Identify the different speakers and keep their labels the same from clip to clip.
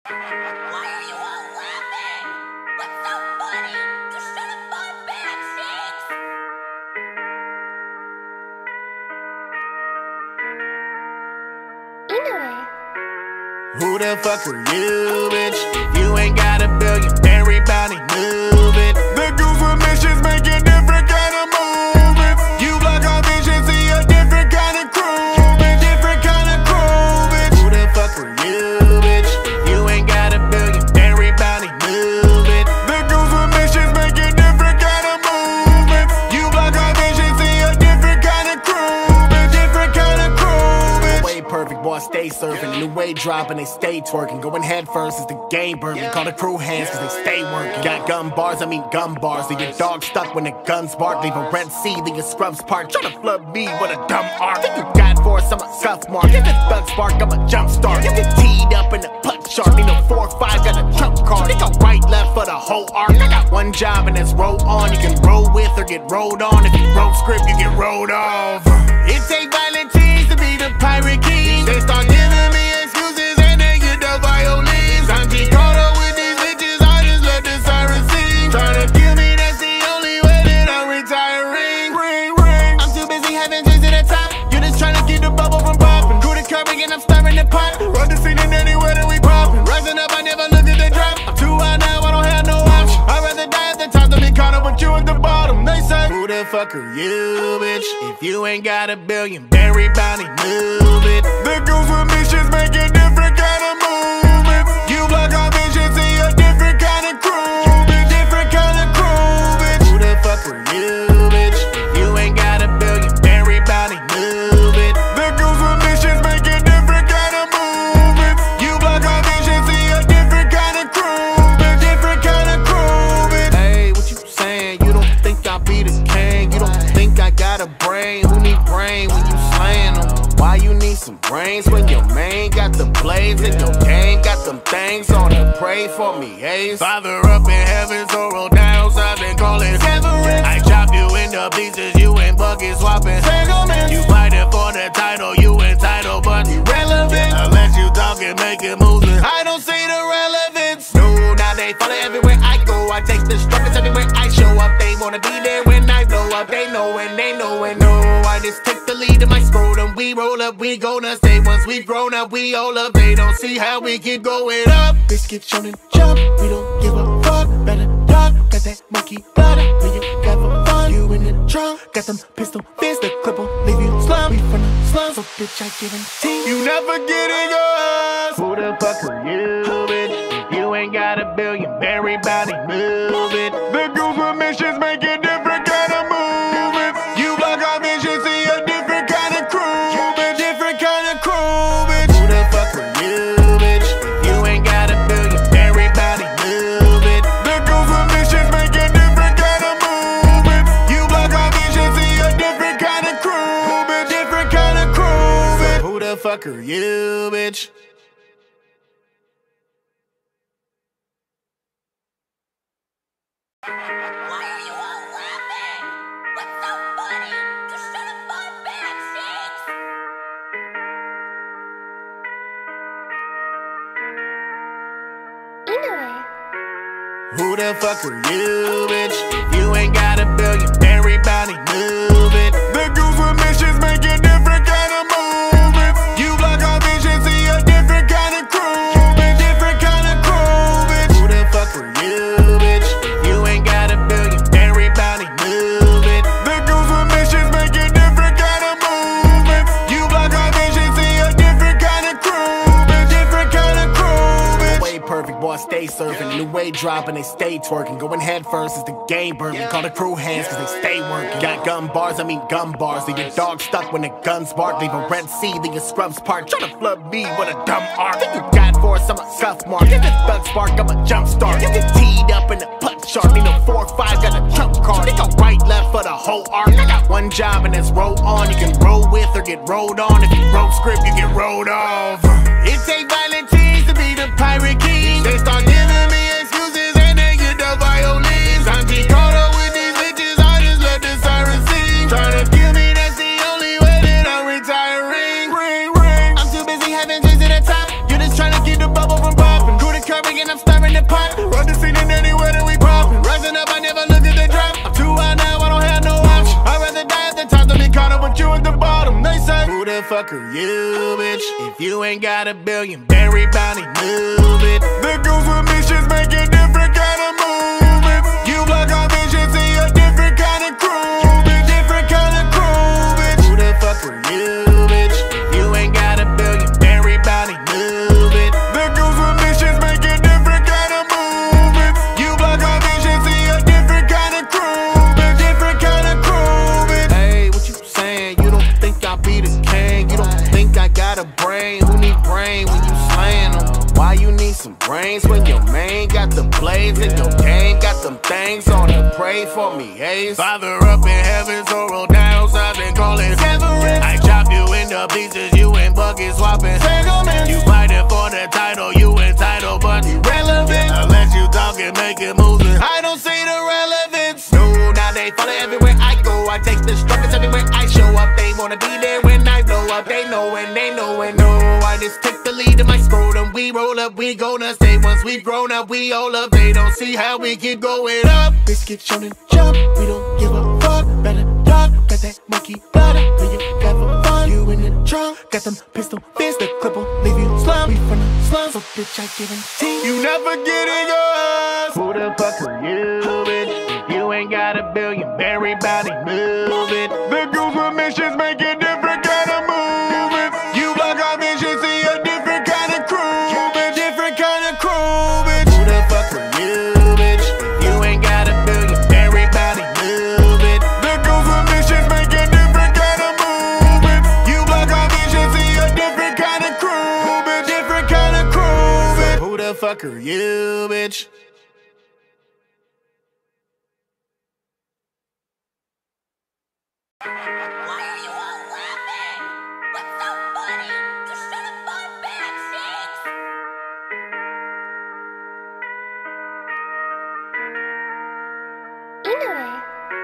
Speaker 1: Why are you all laughing? What's so funny? You should have fought back, Shakes! Inoue.
Speaker 2: Who the fuck are you, bitch? You ain't got a billion, everybody move it. The goose with missions making different kind of movements. You block our vision, see a different kind of crew, bitch. Different kind of crew, bitch. Who the fuck are you, bitch? You ain't got a billion, everybody move it. The goose with missions making different kind of movements. You block our vision, see a different kind of crew, bitch. Different kind of crew, bitch. Way perfect, boy, stay surfing. New way dropping, they stay twerking. Going head first is the game burning. Call the crew hands cause they stay working. Got gun bars, I mean gun bars. Leave your dog stuck when the guns bark. Leave a Red Sea, leave your scrubs parked. Tryna flood me with a dumb arc. Think you got force, I'm a scuff mark. If it's thug spark, I'm a jump start. You get teed up in the putt shark. Need a 4-5, got a trump card. Think I'm right, left for the whole arc. I got one job and it's roll on. You can roll with or get rolled on. If you wrote script, you get rolled off. It take violent teens to be the pirate king. They start giving me excuses and they get the violins. I'm too caught up with these bitches, I just let the sirens sing. Tryna kill me, that's the only way that I'm retiring. Ring, ring. I'm too busy having drinks at the top. You're just tryna keep the bubble from popping. Crew the curving and I'm stirring the pot. Run the scene and anywhere that we popping. Rising up, I never look at the drop. I'm too high now, I don't have no option. I'd rather die at the top than be caught up with you at the bottom. They say, who the fuck are you, bitch? If you ain't got a billion, everybody move it. The goose with missions making different kind of movements. You block our vision, see a different kind of crew, bitch. Different kind of crew, bitch. Who the fuck are you, bitch? If you ain't got a billion, everybody move it. The goose with missions making different kind of movements. You block our vision, see a different kind of crew, bitch. Different kind of crew, bitch. Hey, what you saying? You don't think I be the king? You don't think I got a brain? Who need brain when you slaying them? Why you need some brains when your main got the blades and your gang got them things on it? Pray for me, Ace. Father up in heaven, so roll down, so I've been calling severance. I chop you into pieces, you ain't bucket swapping. You fighting for the title, you entitled but irrelevant. I let you talk and make it move. I don't see the relevance. No, now they follow everywhere I go. I take the struggles everywhere I show up. They wanna be there when I blow up. They know and they know and know. I just take the lead in my scrotum. We roll up, we gonna stay. Once we've grown up, we all up. They don't see how we keep going up. Biscuit shown and jump, we don't give a fuck. Better dog, got that monkey blood. When you got for fun, you in the trunk. Got them pistol fists, the clip will leave you slum. We from the slums, so bitch I guarantee you never get in yours. Who the fuck are you, bitch? If you ain't got a billion, everybody move it. The goose with missions making different kind of movements. You block our vision, see a different kind of crew, bitch. Different kind of crew, bitch. Who the fuck are you, bitch? If you ain't got a billion, everybody move it. The goose with missions making different kind of movements. You block our vision, see a different kind of crew, bitch. Different kind of crew, bitch. Who the fuck are you, bitch?
Speaker 1: Why are you all laughing? What's so funny? You should have fought back, Shakes! Inoue.
Speaker 2: Who the fuck are you, bitch? If you ain't got a billion, everybody move it. The goose with missions making different kind of movements. You block our vision, see a different kind of crew, bitch. Different kind of crew, bitch. Who the fuck are you, bitch? If you ain't got a billion, everybody move it. The goose with missions making different kind of movements. You block our vision, see a different kind of crew, bitch. Different kind of crew, bitch. Way perfect, boy, stay surfing. New way dropping, they stay twerking. Going head first is the game burning. Call the crew hands cause they stay working. Got gun bars, I mean gun bars. Leave your dog stuck when the guns bark. Leave a Red Sea, leave your scrubs parked. Tryna flood me with a dumb arc. Think you got force, I'm a scuff mark. If it's thug spark, I'm a jump start. You get teed up in the putt shark. Need a 4-5, got a trump card. Think I'm right, left for the whole arc. I got one job and it's roll on. You can roll with or get rolled on. If you wrote script, you get rolled off. It take violent teens to be the pirate king. They start giving me excuses and they get the violins. I'm too caught up with these bitches, I just let the sirens sing. Tryna kill me, that's the only way that I'm retiring. Ring, ring. I'm too busy having drinks at the top. You're just tryna keep the bubble from popping. Crew the fuck are you, bitch? If you ain't got a billion, everybody move it. The goons with missions make a different kind of movement. You block our vision, see a different kind of crew, bitch. Different kind of crew, bitch. Who the fuck are you, bitch? If you ain't got a billion, everybody move it. The goons with missions make a different kind of movement. You block our vision, see a different kind of crew, bitch. Different kind of crew, bitch. Hey, what you saying? You don't think I'll be the king? You don't think I got a brain? Who need brain when you slaying them? Why you need some brains when your main got the blades and your game got them things on it? Pray for me, Ace. Father up in heaven, so roll down, so I've been calling Severance. I chop you into pieces, you ain't bucket swapping. You fighting for the title, you entitled but irrelevant. Unless you talk and make it moving, I don't see the relevance. No, now they follow everywhere I go. I take the struggles everywhere I show up. They wanna be there when I blow up. They know and they know and no. I just take the lead in my scrotum. We roll up, we gonna stay. Once we've grown up, we all up. They don't see how we keep going up. Biscuit shown and jump, we don't give a fuck. Better duck, got that monkey blood. When you got for fun, you in the trunk. Got them pistol fists, the clip will leave you slum. We from the slums, so bitch I guarantee you never get in yours. Who the fuck are you, bitch? If you ain't got a billion, everybody move it. The goons with missions make a different kind of movement. You block our vision, see a different kind of crew, bitch. Different kind of crew, bitch. Who the fuck are you, bitch? If you ain't got a billion, everybody move it. The goons with missions make a different kind of movement. You block our vision, see a different kind of crew, bitch. Different kind of crew, bitch. So who the fuck are you, bitch?
Speaker 1: Why are you all laughing? What's so funny? Just shut up, fun back, Shakes!
Speaker 3: Inoue.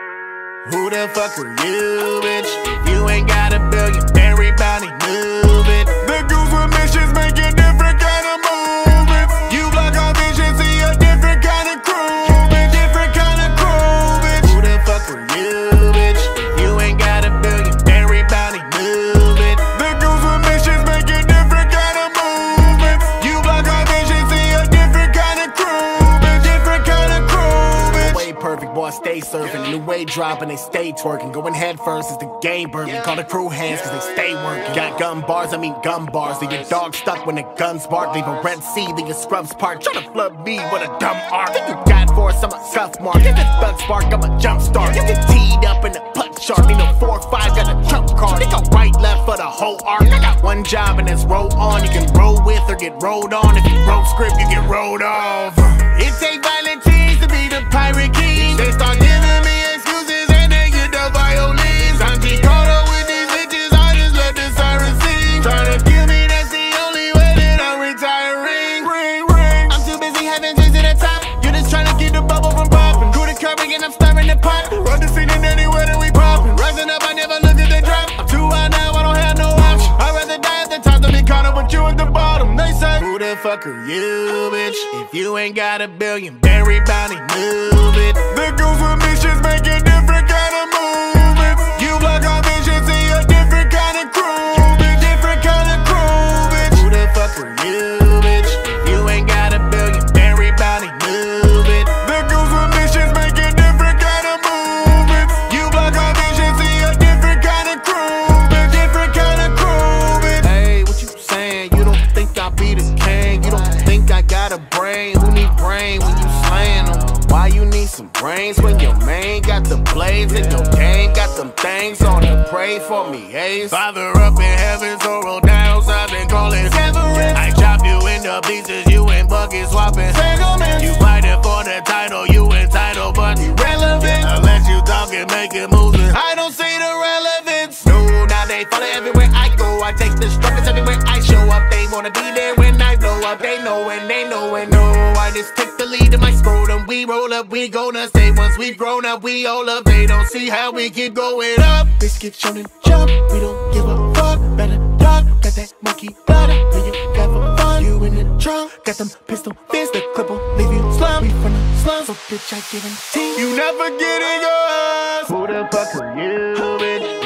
Speaker 2: Who the fuck are you, bitch? If you ain't got a billion, everybody move it. The goons with missions make a different kind of movement. You block our vision, see a different kind of crew, bitch. Different kind of crew, bitch. Who the fuck are you, bitch? If you ain't got a billion, everybody move it. The goons with missions make a different kind of movement. You block our vision, see a different kind of crew, bitch. Different kind of crew, bitch. Way perfect, boy, stay surfing. New way dropping, they stay twerking. Going head first is the game burning. Call the crew hands cause they stay working. Got gun bars, I mean gun bars. Leave your dog stuck when the guns bark. Leave a red sea, leave your scrubs parked. Try to flood me with a dumb arc. Think you got force, I'm a scuff mark. Get this bug spark, I'm a jump start. You get teed up in the putt shark. Need a 4-5, got a trump card. They go right, left for the whole arc. I got one job and it's roll on. You can roll with or get rolled on. If you wrote script, you get rolled off. It take violent teens to be the pirate king. They start giving me excuses and they get the violins. I'm just caught up with these bitches, I just let the sirens sing. Tryna kill me, that's the only way that I'm retiring. Ring, ring. I'm too busy having drinks at the top. You're just tryna keep the bubble from popping. Crew the curving and I'm stirring the pot. Run the scene and anywhere that we poppin'. Rising up, I never look at the drop. I'm too high now, I don't have no option. I'd rather die at the top than be caught up with you at the bottom. They say, who the fuck are you, bitch? If you ain't got a billion, everybody move it. The goons with missions make a different kind of movement. You block our vision, see a different kind of crew, bitch. Different kind of crew, bitch. Who the fuck are you, bitch? If you ain't got a billion, everybody move it. The goons with missions make a different kind of movement. You block our vision, see a different kind of crew, bitch. Different kind of crew, bitch. Hey, what you saying? You don't think I'll be the king? You don't think I got a brain? Who need brain when you slaying them? Why you need some brains when your main got the blades and your game got them things on it? Pray for me, Ace. Father up in heaven, so roll down, so I've been calling Severance. I chop you into pieces, you ain't bucket swapping. You fighting for the title, you entitled but irrelevant. Unless you talk and make it moving, I don't see the relevance. No, now they follow everywhere I go. I take the struggles everywhere I show up. They wanna be there when I blow up. They know and they know and no. I just take the lead in my scrotum. We roll up, we gonna stay. Once we've grown up, we all up. They don't see how we keep going up. Biscuit shown and jump, we don't give a fuck. Better duck, got that monkey blood. When you got for fun, you in the trunk. Got them pistol fists, the clip will leave you slum. We from the slums, so bitch I guarantee you never get in yours. Who the fuck are you, bitch? If you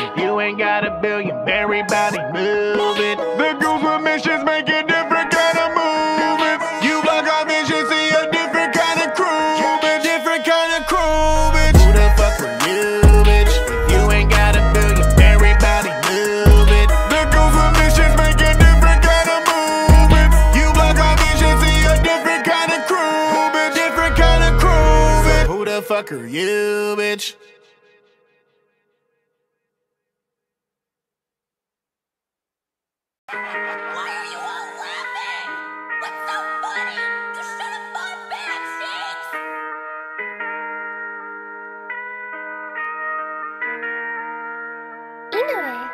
Speaker 2: ain't got a billion, everybody move it. The goons with missions make a different kind of movements. You block our vision, see a different kind of crew, bitch. Different kind of crew, bitch. Who the fuck are you, bitch? If you ain't got a billion, everybody move it. The goons with missions make a different kind of movements. You block our vision, see a different kind of crew, bitch. Different kind of crew, bitch. So who the fuck are you, bitch?
Speaker 1: Why are you all laughing? What's so funny? Just shut up, fun back, Shakes!
Speaker 3: Inoue.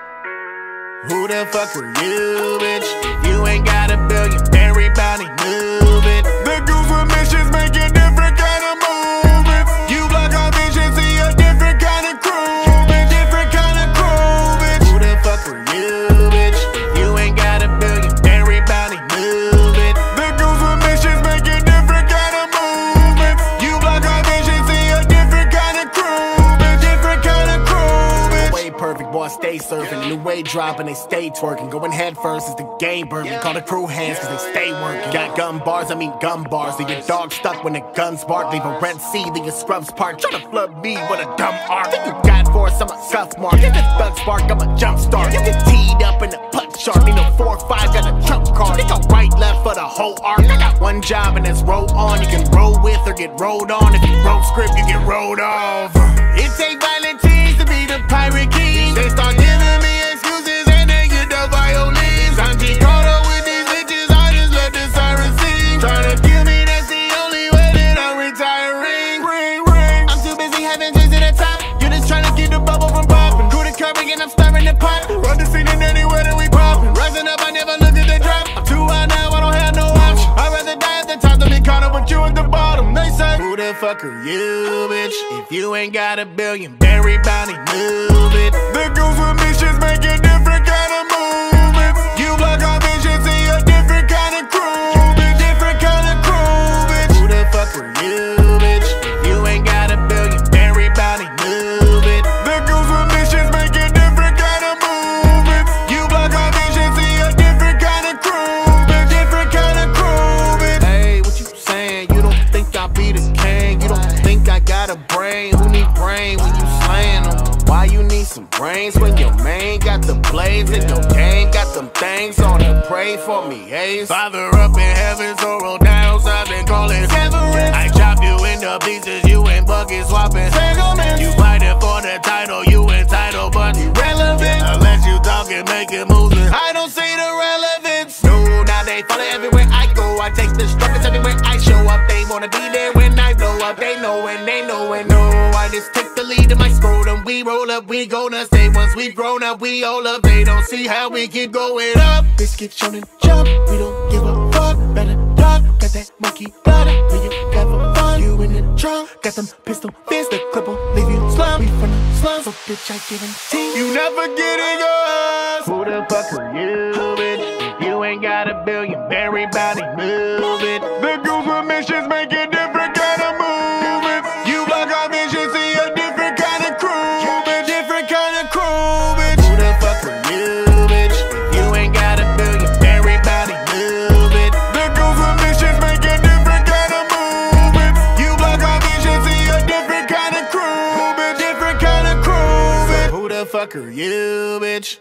Speaker 2: Who the fuck are you, bitch? If you ain't got a billion, everybody move it. The goons with missions make a different kind of movements. You block our vision, see a different kind of crew, bitch. Different kind of crew, bitch. Who the fuck are you, bitch? If you ain't got a billion, everybody move it. The goons with missions make a different kind of movements. You block our vision, see a different kind of crew, bitch. Different kind of crew, bitch. Way perfect, boy, stay surfing. New way dropping, they stay twerking. Going head first is the game burning. Call the crew hands cause they stay working. Got gun bars, I mean gun bars. Leave your dog stuck when the guns bark. Leave a Red Sea, leave your scrubs parked. Try to flood me with a dumb arc. Think you got force, I'm a scuff mark. Get this thug spark, I'm a jump start. You get teed up in the putt shark. Need no 4-5, got a trump card. Think I'm right, left for the whole arc. I got one job and it's roll on. You can roll with or get rolled on. If you wrote script, you get rolled off. It take violent teams to be the pirate king. They start giving me excuses and they get the violins. I'm just caught up with these bitches, I just let the sirens sing. Tryna kill me, that's the only way that I'm retiring. Ring, ring. I'm too busy having drinks at the top. You're just tryna get the bubble from popping. Through the curving and I'm stirring the pot. Run the scene and anywhere that we popping. Rising up, I never look at the drop. I'm too high now, I don't have no option. I'd rather die at the top than be caught up with you at the bottom. They say, who the fuck are you, bitch? If you ain't got a billion, everybody move it. The goons with missions make a different kind of movements. You block our vision, see a different kind of crew, bitch. Different kind of crew, bitch. Who the fuck are you, bitch? If you ain't got a billion, everybody move it. The goons with missions make a different kind of movements. You block our vision, see a different kind of crew, bitch. Different kind of crew, bitch. Hey, what you saying? You don't think I be the king? You don't think I got a brain? Who need brain when you slaying them? Why you need some brains when your main got the blades and your gang got them things on it? Pray for me, Ace. Father up in heaven, so roll down, so I've been calling severance. I chop you into pieces, you ain't bucket swapping. You fighting for the title, you entitled but irrelevant. Unless you talking, making moves, I don't see the relevance. No, now they follow everywhere I go. I take the struggles everywhere I show up. They wanna be there when I blow up. They know and they know and know. I just take the lead in my scrotum. We roll up, we gonna stay. Once we've grown up, we all up. They don't see how we keep going up. Biscuit shown and jump, we don't give a fuck. Better duck, got that monkey blood. When you got for fun, you in the trunk. Got them pistol fists, the clip will leave you slump. We from the slums, so bitch I guarantee you never getting yours. Who the fuck are you, bitch? If you ain't got a billion, everybody move it. The goons with missions make a different kind of movements. You block our vision, see a different kind of crew, bitch. Different kind of crew, bitch. Who the fuck are you, bitch? If you ain't got a billion, everybody move it. The goons with missions make a different kind of movements. You block our vision, see a different kind of crew, bitch. Different kind of crew, bitch. So who the fuck are you, bitch?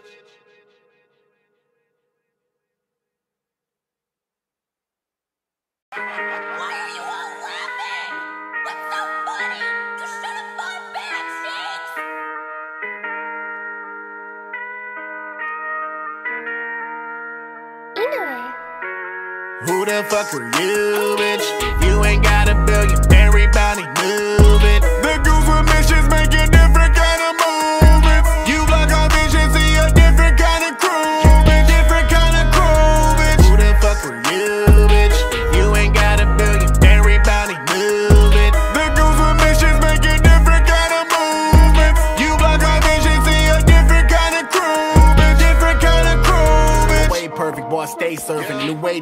Speaker 1: Why are you all laughing? What's so funny? Just shut up, fun back, Shakes!
Speaker 3: Inoue.
Speaker 2: Who the fuck are you, bitch? If you ain't got a billion, everybody move it. The goons with missions make a different kind of movements. You block our vision, see a different kind of crew, bitch. Different kind of crew, bitch. Who the fuck are you, bitch? If you ain't got a billion, everybody move it. The goons with missions make a different kind of movements. You block our vision, see a different kind of crew, bitch. Different kind of crew, bitch. Way perfect, boy, stay surfing. New way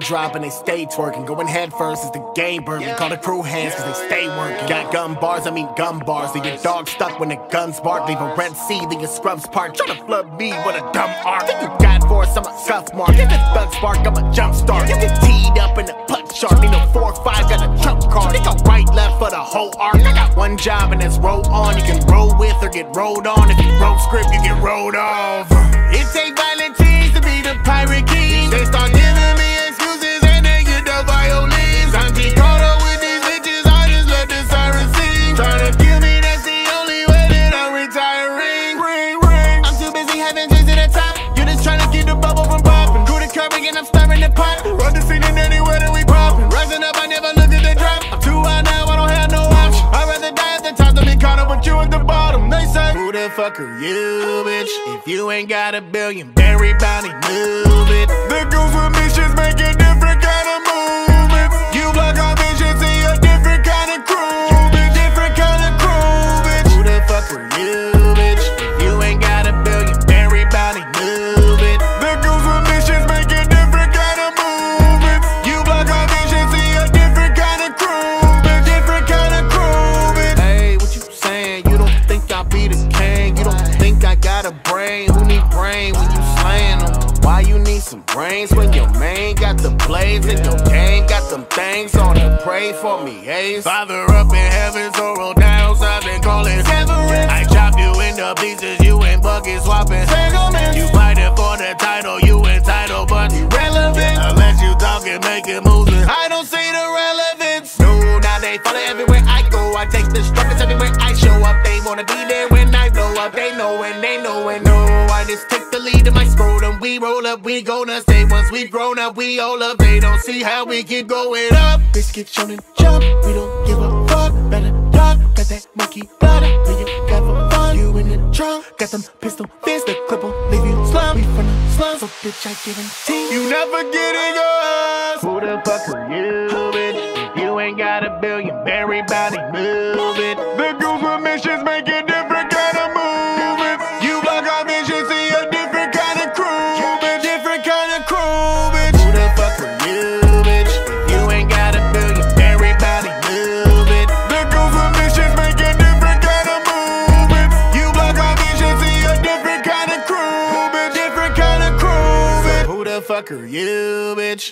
Speaker 2: drop and they stay twerking. Going head first is the game burning. Call the crew hands cause they stay working. Got gun bars, I mean gun bars. Leave your dog stuck when the guns bark. Leave a Red Sea, leave your scrubs part. Tryna flood me with a dumb arc. Think you got force, I'm a scuff mark. If it's thug spark, I'm a jump start. You get teed up in the putt shark. Need no 4-5, got a trump card. Think I'm right, left for the whole arc. I got one job and that's roll on. You can roll with or get rolled on. If you wrote script, you get rolled off. It take violent teens to be the pirate king. They start giving me excuses and they get the violins. I'm too caught up with these bitches, I just let the sirens sing. Tryna kill me, that's the only way that I'm retiring. Ring, ring. I'm too busy having drinks at the top. You're just trying to keep the bubble from popping. Do the curving and I'm stirring the pot. Run the scene and anywhere that we popping. Rising up, I never look at the drop. I'm too high now, I don't have no option. I'd rather die at the top than be caught up with you at the bottom. They say, who the fuck are you, bitch? If you ain't got a billion, everybody move it. The goons with missions make a different kind of movement. You block our vision, see a different kind of crew, bitch. Different kind of crew, bitch. Who the fuck are you, bitch? If you ain't got a billion, everybody move it. The goons with missions make a different kind of movement. You block our vision, see a different kind of crew, bitch. Different kind of crew, bitch. Hey, what you saying? You don't think I'll be the king? You don't think I got a brain? Who need brain when you slaying them? Why you need some brains when your main got the blades and your game got them things on it? Pray for me, ace. Father up in heaven, so roll down, I've been calling severance. I chop you into pieces, you ain't bucket swapping. You fighting for the title, you entitled but irrelevant. Unless you talking, making moves, I don't see the relevance. No, now they follow everywhere I go. I take the struggles everywhere I show up. They wanna be there when I blow up. They know and they know and know. I just take the lead in my scrotum. We roll up, we gonna stay. Once we grown up, we all up. They don't see how we keep going up. Biscuit shown and jump, we don't give a fuck. Better duck, got that monkey blood. Do you got for fun? You in the trunk, got them pistol fists. The clip will leave you slum. We from the slums, so bitch I guarantee you never get in yours. Who the fuck are you, bitch? If you ain't got a billion, everybody move it. The goons with missions make a different kind of movement. You block our vision, see a different kind of crew, bitch. Different kind of crew, bitch. Who the fuck are you, bitch? If you ain't got a billion, everybody move it. The goons with missions make a different kind of movement. You block our vision, see a different kind of crew, bitch. Different kind of crew, bitch. So who the fuck are you, bitch?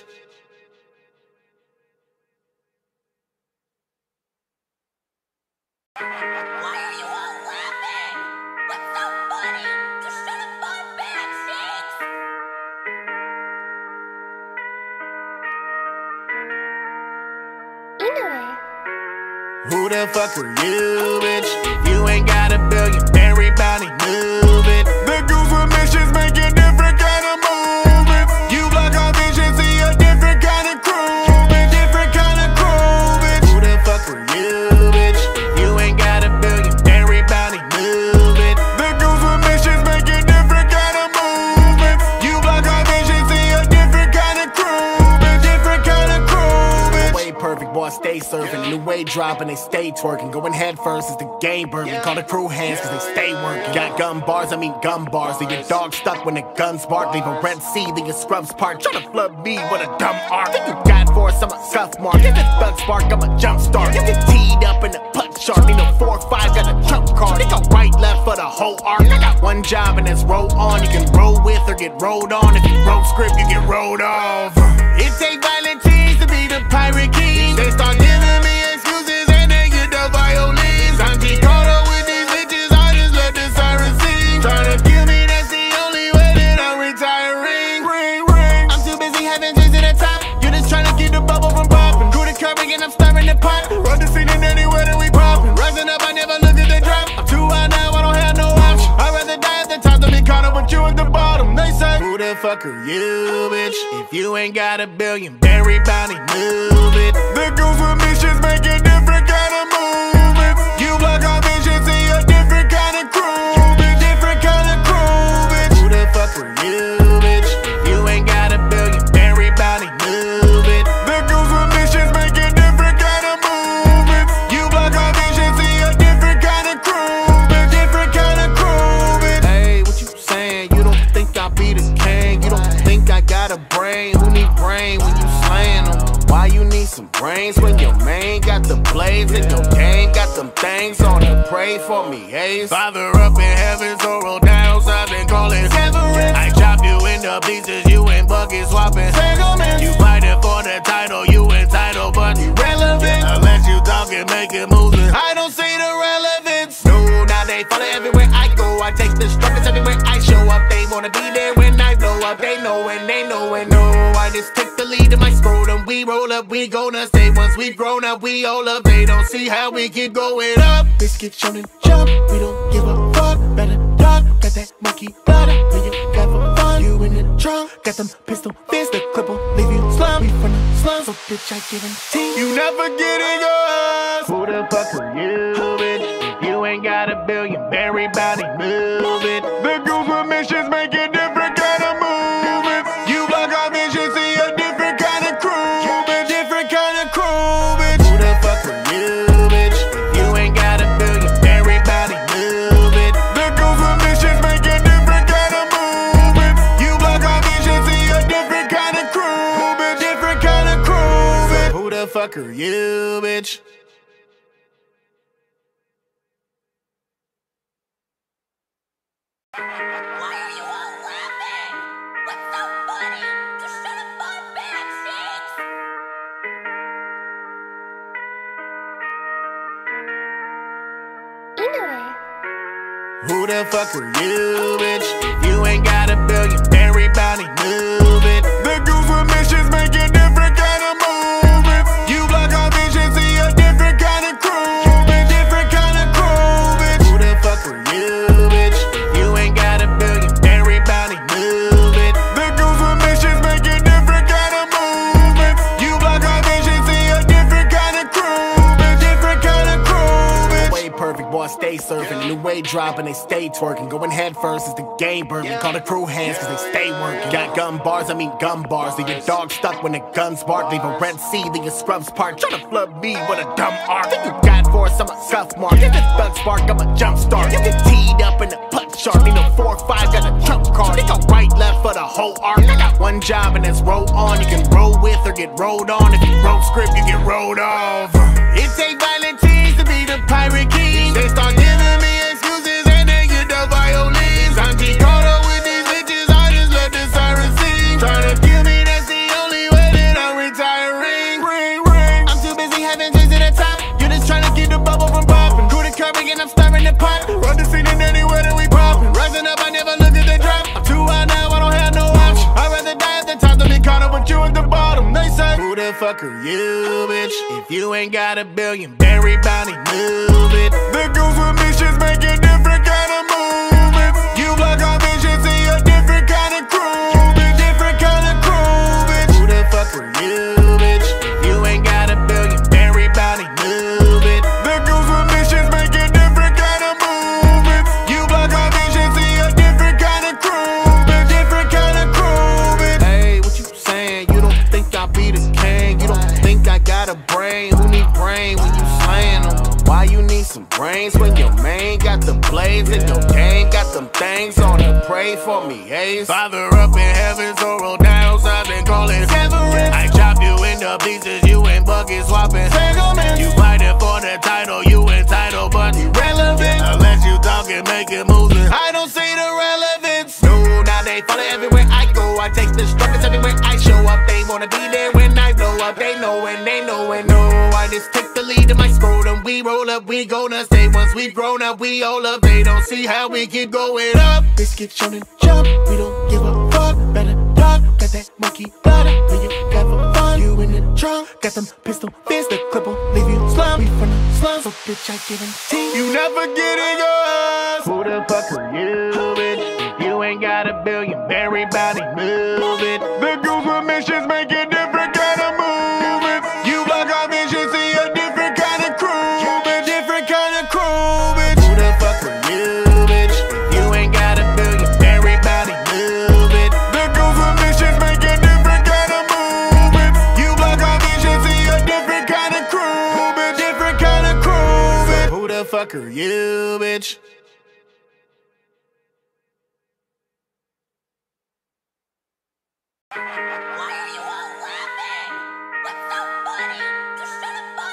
Speaker 1: Why are you all laughing? What's so funny? Just shut up, fun back, shakes!
Speaker 3: Inoue.
Speaker 2: Who the fuck are you, bitch? If you ain't got a billion, everybody move it. The goons with missions make a different kind of movement. You block our vision, see a different kind of crew, bitch. Different kind of crew, bitch. Who the fuck are you, bitch? If you ain't got a billion, everybody move it. The goons with missions make a different kind of movement. You block our vision, see a different kind of crew, bitch. Different kind of crew, bitch. Way perfect, boy, stay surfing. New way dropping, they stay twerking. Going head first is the game burning. Call the crew hands cause they stay working. Got gun bars, I mean gun bars. Leave your dog stuck when the guns bark. Leave a Red Sea, leave your scrubs part. Tryna flood me with a dumb arc. Think you got force, I'm a scuff mark. If it's thug spark, I'm a jump start. You get teed up in the putt shark. Need no 4-5, got a trump card. Think I'm right, left for the whole arc. I got one job and that's roll on. You can roll with or get rolled on. If you wrote script, you get rolled off. It take violent teens to be the pirate king. They start giving me excuses and they get the violins. I'm too caught up with these bitches, I just let the sirens sing. Tryna kill me, that's the only way that I'm retiring. Ring, ring. I'm too busy having drinks at the top. You're just trying to keep the bubble from popping. Do the curving and I'm stirring the pot. Run the scene and anywhere that we popping. Rising up, I never look at the drop. I'm too high now, I don't have no option. I'd rather die at the top than be caught up with you at the bottom. They say, who the fuck are you, bitch? If you ain't got a billion, everybody move it. The goons with missions make a different kind of movement. You block our vision, see a different kind of crew, bitch. Different kind of crew, bitch. Who the fuck are you, bitch? If you ain't got a billion, everybody move it. The goons with missions make a different kind of movement. You block our vision, see a different kind of crew, bitch. Different kind of crew, bitch. Hey, what you saying? You don't think I'll be the king? You don't think I got a brain? Who need brain when you slang? your man got the blades and your gang got them things on him. Pray for me, hey. Father up in heaven, so roll down, so I've been calling Severance. I chop you into pieces, you ain't bucket swapping. You fighting for the title, you entitled, but irrelevant. Unless you talking, making moves, I don't see the relevance. No, now they follow everywhere I go. I take the strongest everywhere I show up. They wanna be there when I blow up. They know and they know and no. I just take the lead in my scrotum. We roll up, we gonna stay. Once we've grown up, we all up. They don't see how we keep going up. Biscuit shown and jump, we don't give a fuck. Better dog, got that monkey blood. When you got for fun, you in the trunk. Got them pistol fists, the clip will leave you slum. We from the slums, so bitch I guarantee you never get in yours. Who the fuck are you, bitch? If you ain't got a billion, everybody move it. The goons with missions make a different kind of movement. You block our vision, see a different kind of crew, bitch. Different kind of crew, bitch. Who the fuck are you, bitch? If you ain't got a billion, everybody move it. The goons with missions make a different kind of movement. You block our vision, see a different kind of crew, bitch. Different kind of crew, bitch. Who the fuck are you, bitch?
Speaker 1: Why are you all laughing? What's so funny? Just shut up, fun back, Shakes! Inoue.
Speaker 2: Who the fuck are you, bitch? If you ain't got a billion, everybody move it. The goons with missions make a different kind of movement. You block our vision, see a different kind of crew, bitch. Different kind of crew, bitch. Who the fuck are you, bitch? If you ain't got a billion, everybody move it. The goons with missions make a different kind of movement. You block our vision, see a different kind of crew, bitch. Different kind of crew, bitch. Way perfect, boy, stay surfing. New way dropping, they stay twerking. Going head first is the game burning. Call the crew hands cause they stay working. Got gun bars, I mean gun bars. Leave your dog stuck when the guns bark. Leave a red sea, leave your scrubs parked. Tryna flood me with a dumb arc. Think you got force, I'm a scuff mark. If it's bug spark, I'm a jump start. You get teed up in the putt shark. Need a 4 or 5, got a trump card. They go right, left for the whole arc. I got one job and it's roll on. You can roll with or get rolled on. If you wrote script, you get rolled off. It take violent teens to be the pirate king. They start giving me excuses and they get the violins. I'm too caught up with these bitches, I just let the siren sing. Tryna kill me, that's the only way that I'm retiring. Ring, ring. I'm too busy having drinks at the top. You're just tryna keep the bubble from popping. Through the curving and I'm stirring the pot. Run the scene and anywhere that we popping. Rising up, I never looked at the drop. I'm too high now, I don't have no option. I'd rather die at the top than be caught up with you at the bottom. They say, who the fuck are you, bitch? If you ain't got a billion, everybody move it. The goons with missions make a different kind of movement. You block our vision, see a different kind of crew, bitch. Different kind of crew, bitch. Who the fuck are you, bitch? If you ain't got a billion, everybody move it. The goons with missions make a different kind of movement. You block our vision, see a different kind of crew, bitch. Different kind of crew, bitch. Hey, what you saying? You don't think I'll be the king? You don't think I got a brain? Who need brain when you slaying them? Why you need some brains when your man got the blades and your gang got them things on him? Pray for me, hey. Father up in heaven, so roll down, so I've been calling Severance. I chop you into pieces, you ain't bucket swapping. You fighting for the title, you entitled, but irrelevant. Unless you talking, making moves, I don't see the relevance. No, now they follow everywhere I go. I take the strongest everywhere I show up. They wanna be there when I blow up. They know and they know and no. I just take the lead in my scrotum. We roll up, we gonna stay. Once we've grown up, we all up. They don't see how we keep going up. Biscuit shown and jump, we don't give a fuck. Better dog, got that monkey blood. When you got for fun, you in the trunk. Got them pistol fists, the clip will leave you slum. We from the slums, so bitch I guarantee you never get in yours. Who the fuck are you, bitch? If you ain't got a billion, everybody move it. The goons with missions make a different kind of movement. You block our vision, see a different kind of crew, bitch. Different kind of crew, bitch. Who the fuck are you, bitch? If you ain't got a billion, everybody move it. The goons with missions make a different kind of movement. You block our vision, see a different kind of crew, bitch. Different kind of crew, bitch. So who the fuck are you, bitch?
Speaker 1: Why are you all laughing? What's so funny? Just shut up,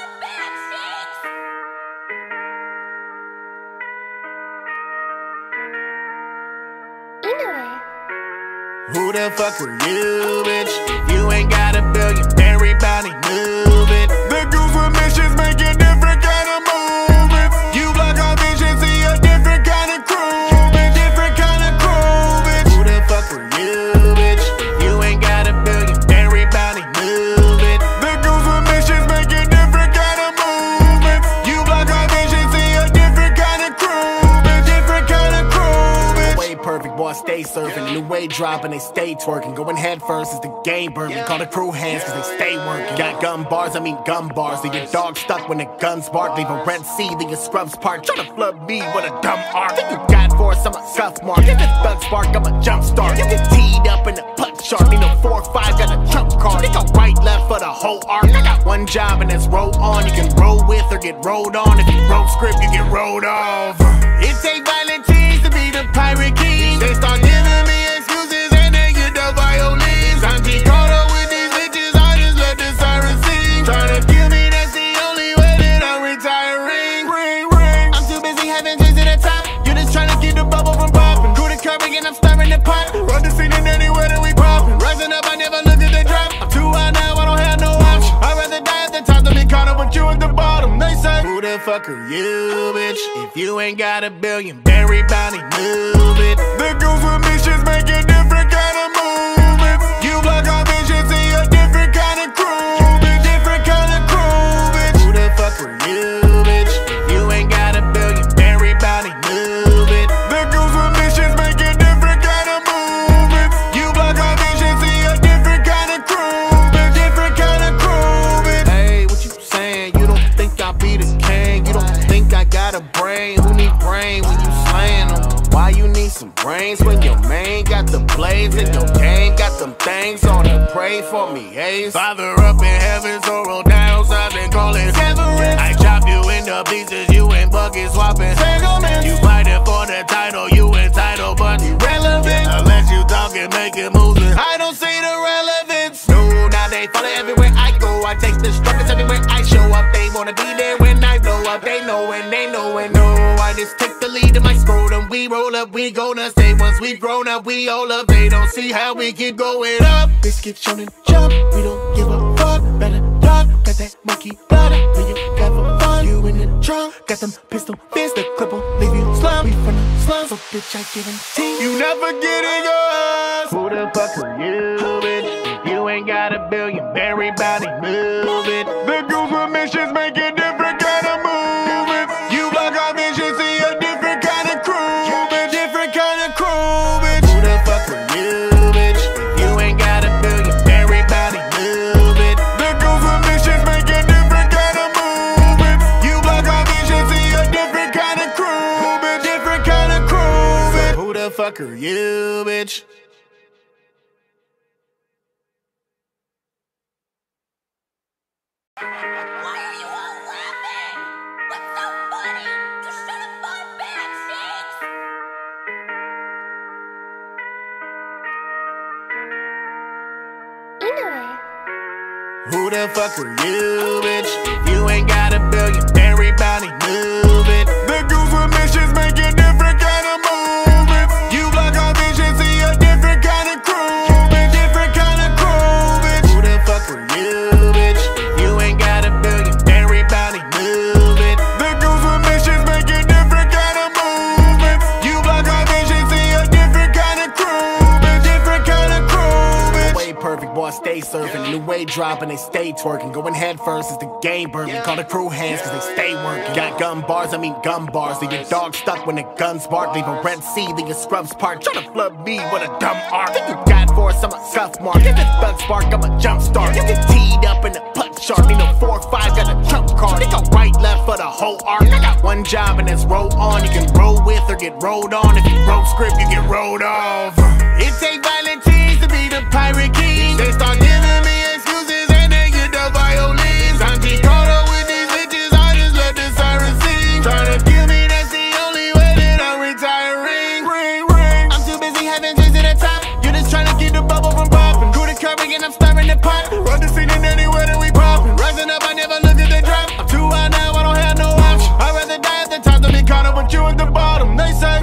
Speaker 2: Who the fuck are you, bitch? If you ain't got a billion, everybody move it. The goons with missions making different kind of movements. You block our vision, see a different kind of crew, bitch. Different kind of crew, bitch. Who the fuck are you, bitch? If you ain't got a billion, everybody move it. The goons with missions making different kind of movements. You block our vision, see a different kind of crew, bitch. Different kind of crew, bitch. Way perfect, boy, stay surfing. Inoue dropping, they stay twerking. Going head first as the game burning. Call the crew hands cause they stay working. Got gun bars, I mean gun bars. Leave your dog stuck when the guns bark. Leave a Red Sea, leave your scrubs parked. Try to flood me with a dumb arc. Think you got force, I'm a scuff mark. Get this thug spark, I'm a jump start. You get teed up in the putt shark. Need no 4 or 5, got a trump card. Think I'm right, left for the whole arc. I got one job and it's roll on. You can roll with or get rolled on. If you wrote script, you get rolled off. It take violent teams to be the pirate king. They start giving me excuses and they get the violins. I'm just caught up with these bitches, I just let the sirens sing. Tryna kill me, that's the only way that I'm retiring. Ring, ring. I'm too busy having drinks at the top. You just tryna keep the bubble from popping. Through the curving and I'm stirring the pot. Run the scene and anywhere that we popping. Rising up, I never look at the drop. I'm too high now, I don't have no option. I'd rather die at the top than be caught up with you at the bottom. They say, who the fuck are you, bitch? If you ain't got a billion, everybody move it. The goons with missions making different kind of movements. You block our vision, see a different kind of crew, bitch. Different kind of crew, bitch. Who the fuck are you, bitch? If you ain't got a billion, everybody move it. The goons with missions making different kind of movements. You block our vision, see a different kind of crew, bitch. Different kind of crew, bitch. Hey, what you saying? You don't think I'll be the king? You don't think I got a brain? Who need brain when you slaying them? Why you need some brains when your main got the blades and your game got them things on it? Pray for me, Ace. Father up in heaven, so roll down, so I've been calling Severance. I chop you into pieces, you ain't bucket swapping. You fighting for the title, you entitled but irrelevant. Unless you talk and make it moving, I don't see the relevance. No, now they follow everywhere I go. I take the struggles everywhere I show up. They wanna be there when I blow up. They know and they know and know. I just take the lead in my scrotum. We roll up, we gonna stay. Once we've grown up, we all up. They don't see how we keep going up. Biscuit shown and jump, we don't give a fuck. Better duck, got that monkey blood. When you got for fun, you in the trunk. Got them pistol fists, the clip will leave you slum. We from the slums, so bitch I guarantee you never getting yours. Who the fuck are you, bitch? If you ain't got a billion, everybody move it. The goons with missions making different kind of movements. You block our vision, see a different kind of crew, bitch. Different kind of crew, bitch. Who the fuck are you, bitch? If you ain't got a billion, everybody move it. The goons with missions making different kind of movements. You block our vision, see a different kind of crew, bitch. Different kind of crew, bitch. So who the fuck are you, bitch?
Speaker 1: Why are you all laughing? What's so funny? Just should have fought back, Shakes!
Speaker 3: Inoue.
Speaker 2: Who the fuck are you, bitch? If you ain't got a billion, everybody move it. The goons with missions making different kind of movements. You block our vision, see a different kind of crew, bitch. Different kind of crew, bitch. Who the fuck are you, bitch? If you ain't got a billion, everybody move it. The goons with missions making different kind of movements. You block our vision, see a different kind of crew, bitch. Different kind of crew, bitch. Way perfect, boy, stay surfing. Inoue dropping, they stay twerking. Going head first as the game burning. Call the crew hands cause they stay working. Got gun bars, I mean gun bars. Leave your dog stuck when the guns bark. Leave a Red Sea, leave your scrubs parked. Try to flood me with a dumb arc. Think you got force, I'm a scuff mark. Get this thug spark, I'm a jump start. You get teed up in the putt shark. Need no 4 or 5, got a trump card. Think I'm right, left for the whole arc. I got one job and it's roll on. You can roll with or get rolled on. If you wrote script, you get rolled off. It take violent teams to be the pirate king. They start giving me excuses and they get the violins. I'm just caught up with these bitches, I just let the sirens sing. Tryna kill me, that's the only way that I'm retiring. Ring, ring. I'm too busy having drinks at the top. You just tryna keep the bubble from popping. Through the curving and I'm stirring the pot. Run the scene and anywhere that we popping. Rising up, I never look at the drop. I'm too high now, I don't have no option. I'd rather die at the top than be caught up with you at the bottom. They say, who the fuck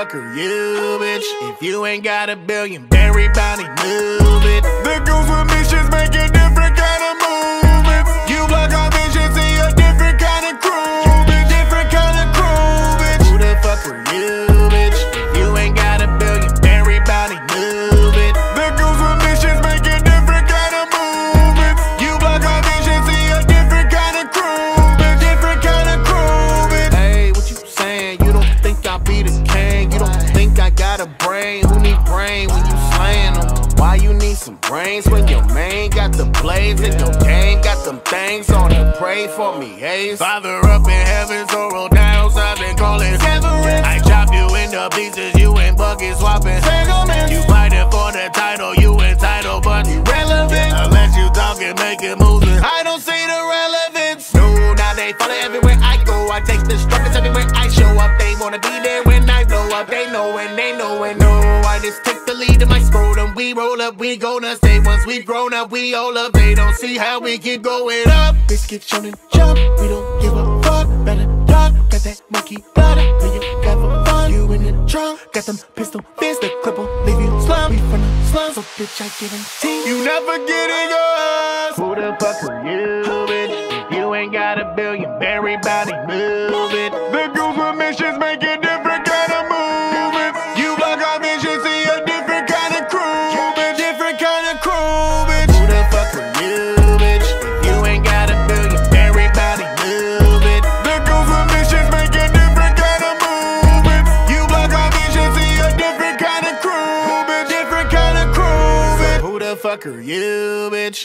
Speaker 2: fuck are you, bitch? If you ain't got a billion, everybody move it. The goons with missions making different kind of movements. You block our vision, see a different kind of crew, bitch. Different kind of crew, bitch. Who the fuck are you, bitch? If you ain't got a billion, everybody move it. The goons with missions making different kind of movements. You block our vision, see a different kind of crew, bitch. Different kind of crew, bitch. Hey, what you saying? You don't think I'll be the king? You don't think I got a brain? Who need brain when you slaying them? Why you need some brains when your main got the blades and your game got them things on it? Pray for me, Ace. Father up in heaven, so roll down, I've been calling Severance. I chop you into pieces, you ain't bucket swapping. You fighting for the title, you entitled but irrelevant. Unless you talking, make it move. I don't see the relevance. No, now they follow everywhere I go. I take the strongest everywhere I show up. They wanna be there when I blow up. They know and they know and know. I just take the lead in my scrotum. We roll up, we gonna stay. Once we grown up, we all up. They don't see how we keep going up. Biscuit shown and jump, we don't give a fuck. Better dog, got that monkey blood. Do you got for fun? You in the trunk, got them pistol fists. The clip will leave you slum. We from the slums, so bitch I guarantee you never get in yours. Who the fuck are you, bitch? If you ain't got a billion, everybody move it. The goons with missions making different kind of movements. You block our vision, see a different kind of crew, bitch. Different kind of crew, bitch. Who the fuck are you, bitch? If you ain't got a billion, everybody move it. The goons with missions making different kind of movements. You block our vision, see a different kind of crew, bitch. Different kind of crew, bitch. So who the fuck are you, bitch?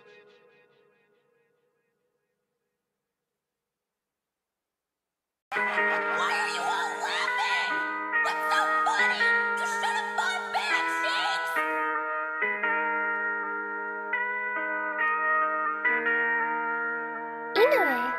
Speaker 1: Why are you all laughing? What's so funny? Just shut up, fun back, Shakes!
Speaker 3: Inoue.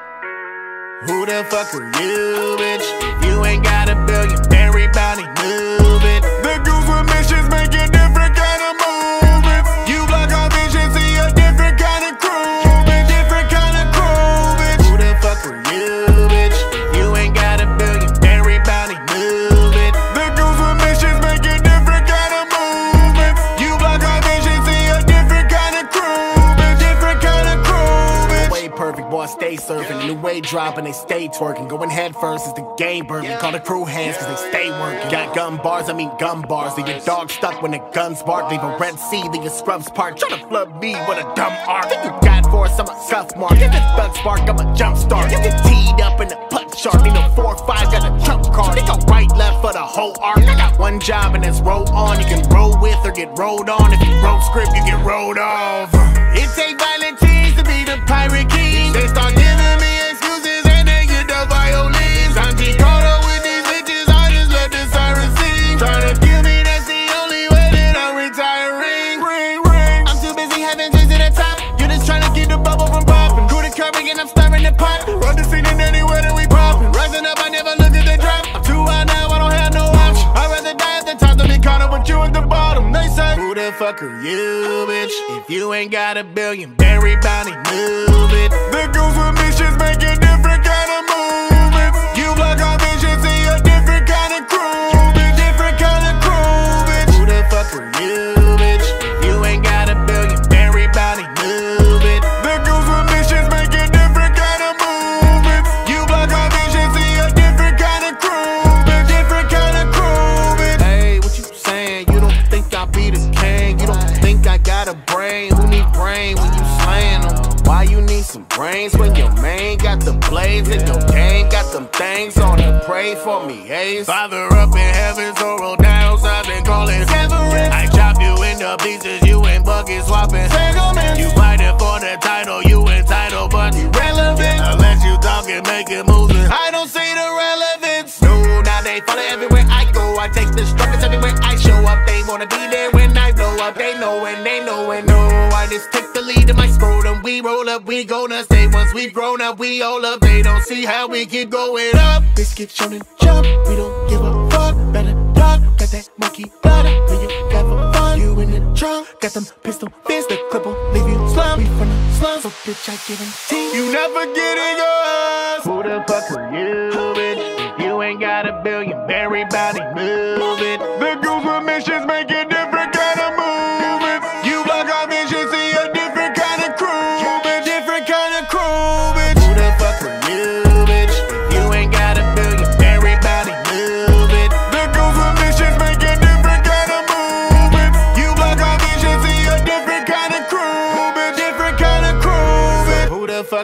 Speaker 2: Who the fuck are you, bitch? If you ain't got a billion, everybody move it. The goons with missions making different kind of movements. You block our vision, see a different kind of crew, bitch. Different kind of crew, bitch. Who the fuck are you, bitch? If you ain't got a billion, everybody move it. The goons with missions making different kind of movements. You block our vision, see a different kind of crew, bitch. Different kind of crew, bitch. Way perfect, boy, stay surfing. New way dropping, they stay twerking. Going head first is the game burning. Call the crew hands cause they stay working. Got gun bars, I mean gun bars. Leave your dog stuck when the guns bark. Leave a Red Sea, leave your scrubs parked. Try to flood me with a dumb arc. Think you got force, I'm a scuff mark. If it's thug spark, I'm a jump start. You get teed up in the putt shark. Need a 4-5, got a trump card. They go right, left for the whole arc. I got one job and it's roll on. You can roll with or get rolled on. If you wrote script, you get rolled off. It take violent teens to be the pirate king. They start giving me excuses and they get the violins. I'm caught up with these bitches, I just let the sirens sing. Tryna kill me, that's the only way that I'm retiring. Ring, ring. I'm too busy having drinks at the top. You're just tryna keep the bubble from popping. Crew the curving and I'm stirring the pot. Run the scene and anywhere that we popping. Rising up, I never look at the drop. I'm too high now, I don't have no option. I'd rather die at the top than be caught up with you at the bottom. They say, who the fuck are you, bitch? If you ain't got a billion, everybody move it. The goons with missions making different kind of movements. You block our vision, see a different kind of crew, bitch. Different kind of crew, bitch. Who the fuck are you, bitch? If you ain't got a billion, everybody move it. The goons with missions making different kind of movements. You block our vision, see a different kind of crew, bitch. Different kind of crew, bitch. Hey, what you saying? You don't think I'll be the king? You don't think I got a brain? Who need brain when you slaying them? Why you need some brains when your main got the blades and your game got them things on it? Pray for me, Ace. Father up in heaven, so roll down, I've been calling Severance. I chop you into pieces, you ain't bucket swapping. You fighting for the title, you entitled but irrelevant. Unless you talking, make it move. I don't see the relevance. No, now they follow everywhere I go. I take the strongest everywhere I show up. They wanna be there when I blow up. They know and they know and know. I just take the lead in my scrotum. We roll up, we gonna stay. Once we've grown up, we all up. They don't see how we keep going up. Biscuit shown and jump, we don't give a fuck. Better dog, got that monkey blood. Do you got for fun? You in the trunk, got them pistol fists. The clip will leave you slum. We from the slums, so bitch I guarantee you never get in yours. Who the fuck are you, bitch? If you ain't got a billion, everybody move.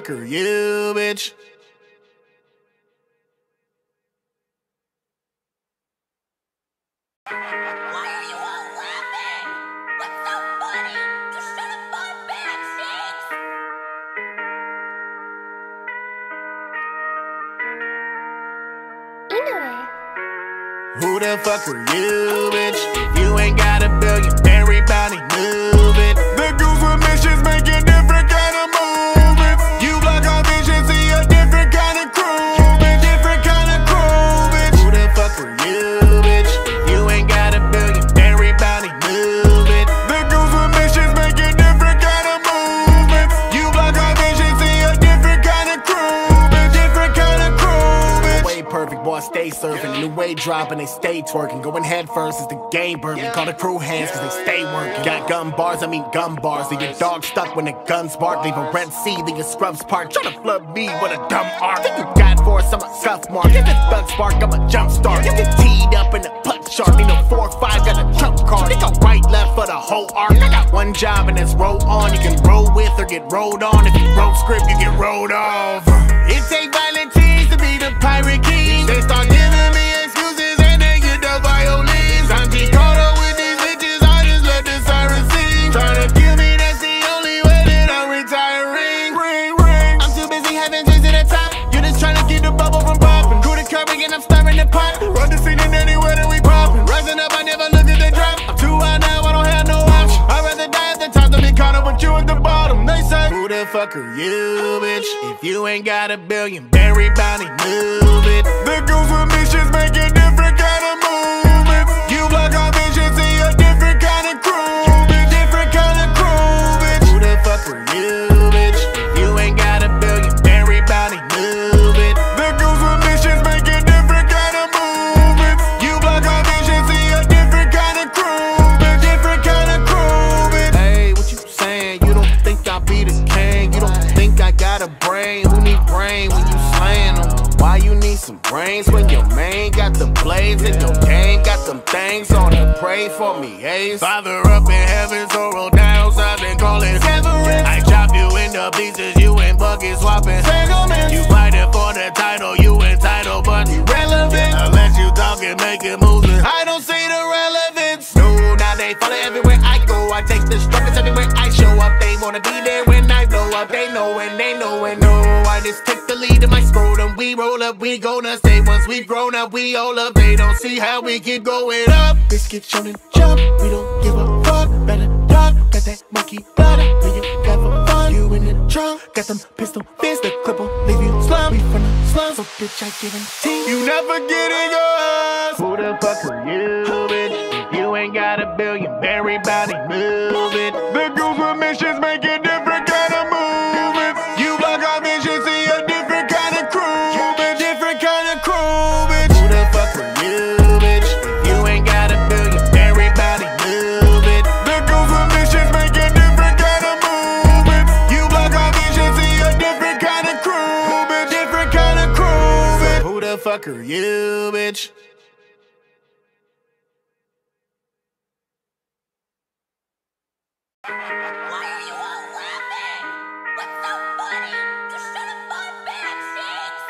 Speaker 2: fuck are you, bitch?
Speaker 1: Why are you all laughing? What's so funny? Just shut up, fun back, Shakes!
Speaker 3: Inoue.
Speaker 2: Who the fuck are you, bitch? You ain't got a billion, everybody move it. The goose with missions making different kind of movements. You block our vision, see a different kind of crew, bitch. Different kind of crew, bitch. Who the fuck are you, bitch? You ain't got a billion, everybody move it. The goose with missions making different kind of movements. You block our vision, see a different kind of crew, bitch. Different kind of crew, bitch. Way perfect, boy, stay surfing. New way dropping, they stay twerking. Going head first is the game burning. Call the crew hands cause they stay working. Got gun bars, I mean gun bars. Leave your dog stuck when the guns bark. Leave a Red Sea, leave your scrubs parked. Tryna flood me with a dumb arc. Think you got force, I'm a scuff mark. If it's bug spark, I'm a jump start. You get teed up in the putt shark. Need no 4 or 5, got a trump card. They go right, left for the whole arc. I got one job and it's roll on. You can roll with or get rolled on. If you wrote script, you get rolled off. It take violent teams to be the pirate king. They start giving me excuses and they get the violins. I'm too caught up with these bitches, I just let the siren sing. Tryna kill me, that's the only way that I'm retiring. Ring, ring. I'm too busy having drinks at the top. You're just tryna keep the bubble from popping. Crew the curb and I'm stirring the pot. Run the scene and anywhere that we poppin'. Rising up, I never look at the drop. I'm too high now, I don't have no option. I'd rather die at the top than be caught up with you at the bottom. They say, who the fuck are you, bitch? If you ain't got a billion, everybody move it. The goose with missions making different kind of movements. You block our vision, see a different kind of crew, bitch. Different kind of crew, bitch. Who the fuck are you, bitch? If you ain't got a billion, everybody move it. The goose with missions making different kind of movements. You block our vision, see a different kind of crew, bitch. Different kind of crew, bitch. Hey, what you saying? You don't think I'll be the king? You don't think I got a brain? Who need brain when you slaying them? Why you need some brains when your main got the blades and your game got them things on it? Pray for me, Ace. Father up in heaven, so roll down, so I've been calling Severance. I chop you into pieces, you ain't bucket swapping. You fighting for the title, you entitled but irrelevant. Unless you talking, making moves, I don't see the relevance. No, now they follow everywhere I go. I take the struggles everywhere I show up. They wanna be there when I blow up. They know and they know and no. I just take the lead in my scrotum. We roll up, we gonna stay. Once we've grown up, we all up. They don't see how we keep going up. Biscuit shown and jump, we don't give a fuck. Better duck, got that monkey blood. When you got for fun, you in the trunk. Got them pistol fists, the clip will leave you slump. We from the slums, so bitch I guarantee you never getting yours. Who the fuck are you, bitch? If you ain't got a billion, everybody move it. The goose with missions making different kind of movements. You block our vision, see a different kind of crew, bitch. Different kind of crew, bitch. Who the fuck are you, bitch? If you ain't got a billion, everybody move it. The goose with missions making different kind of movements. You block our vision, see a different kind of crew, bitch. Different kind of crew, bitch. So who the fuck are you, bitch?
Speaker 1: Why are you all laughing? What's so funny? Just shut up, fun back, Shakes!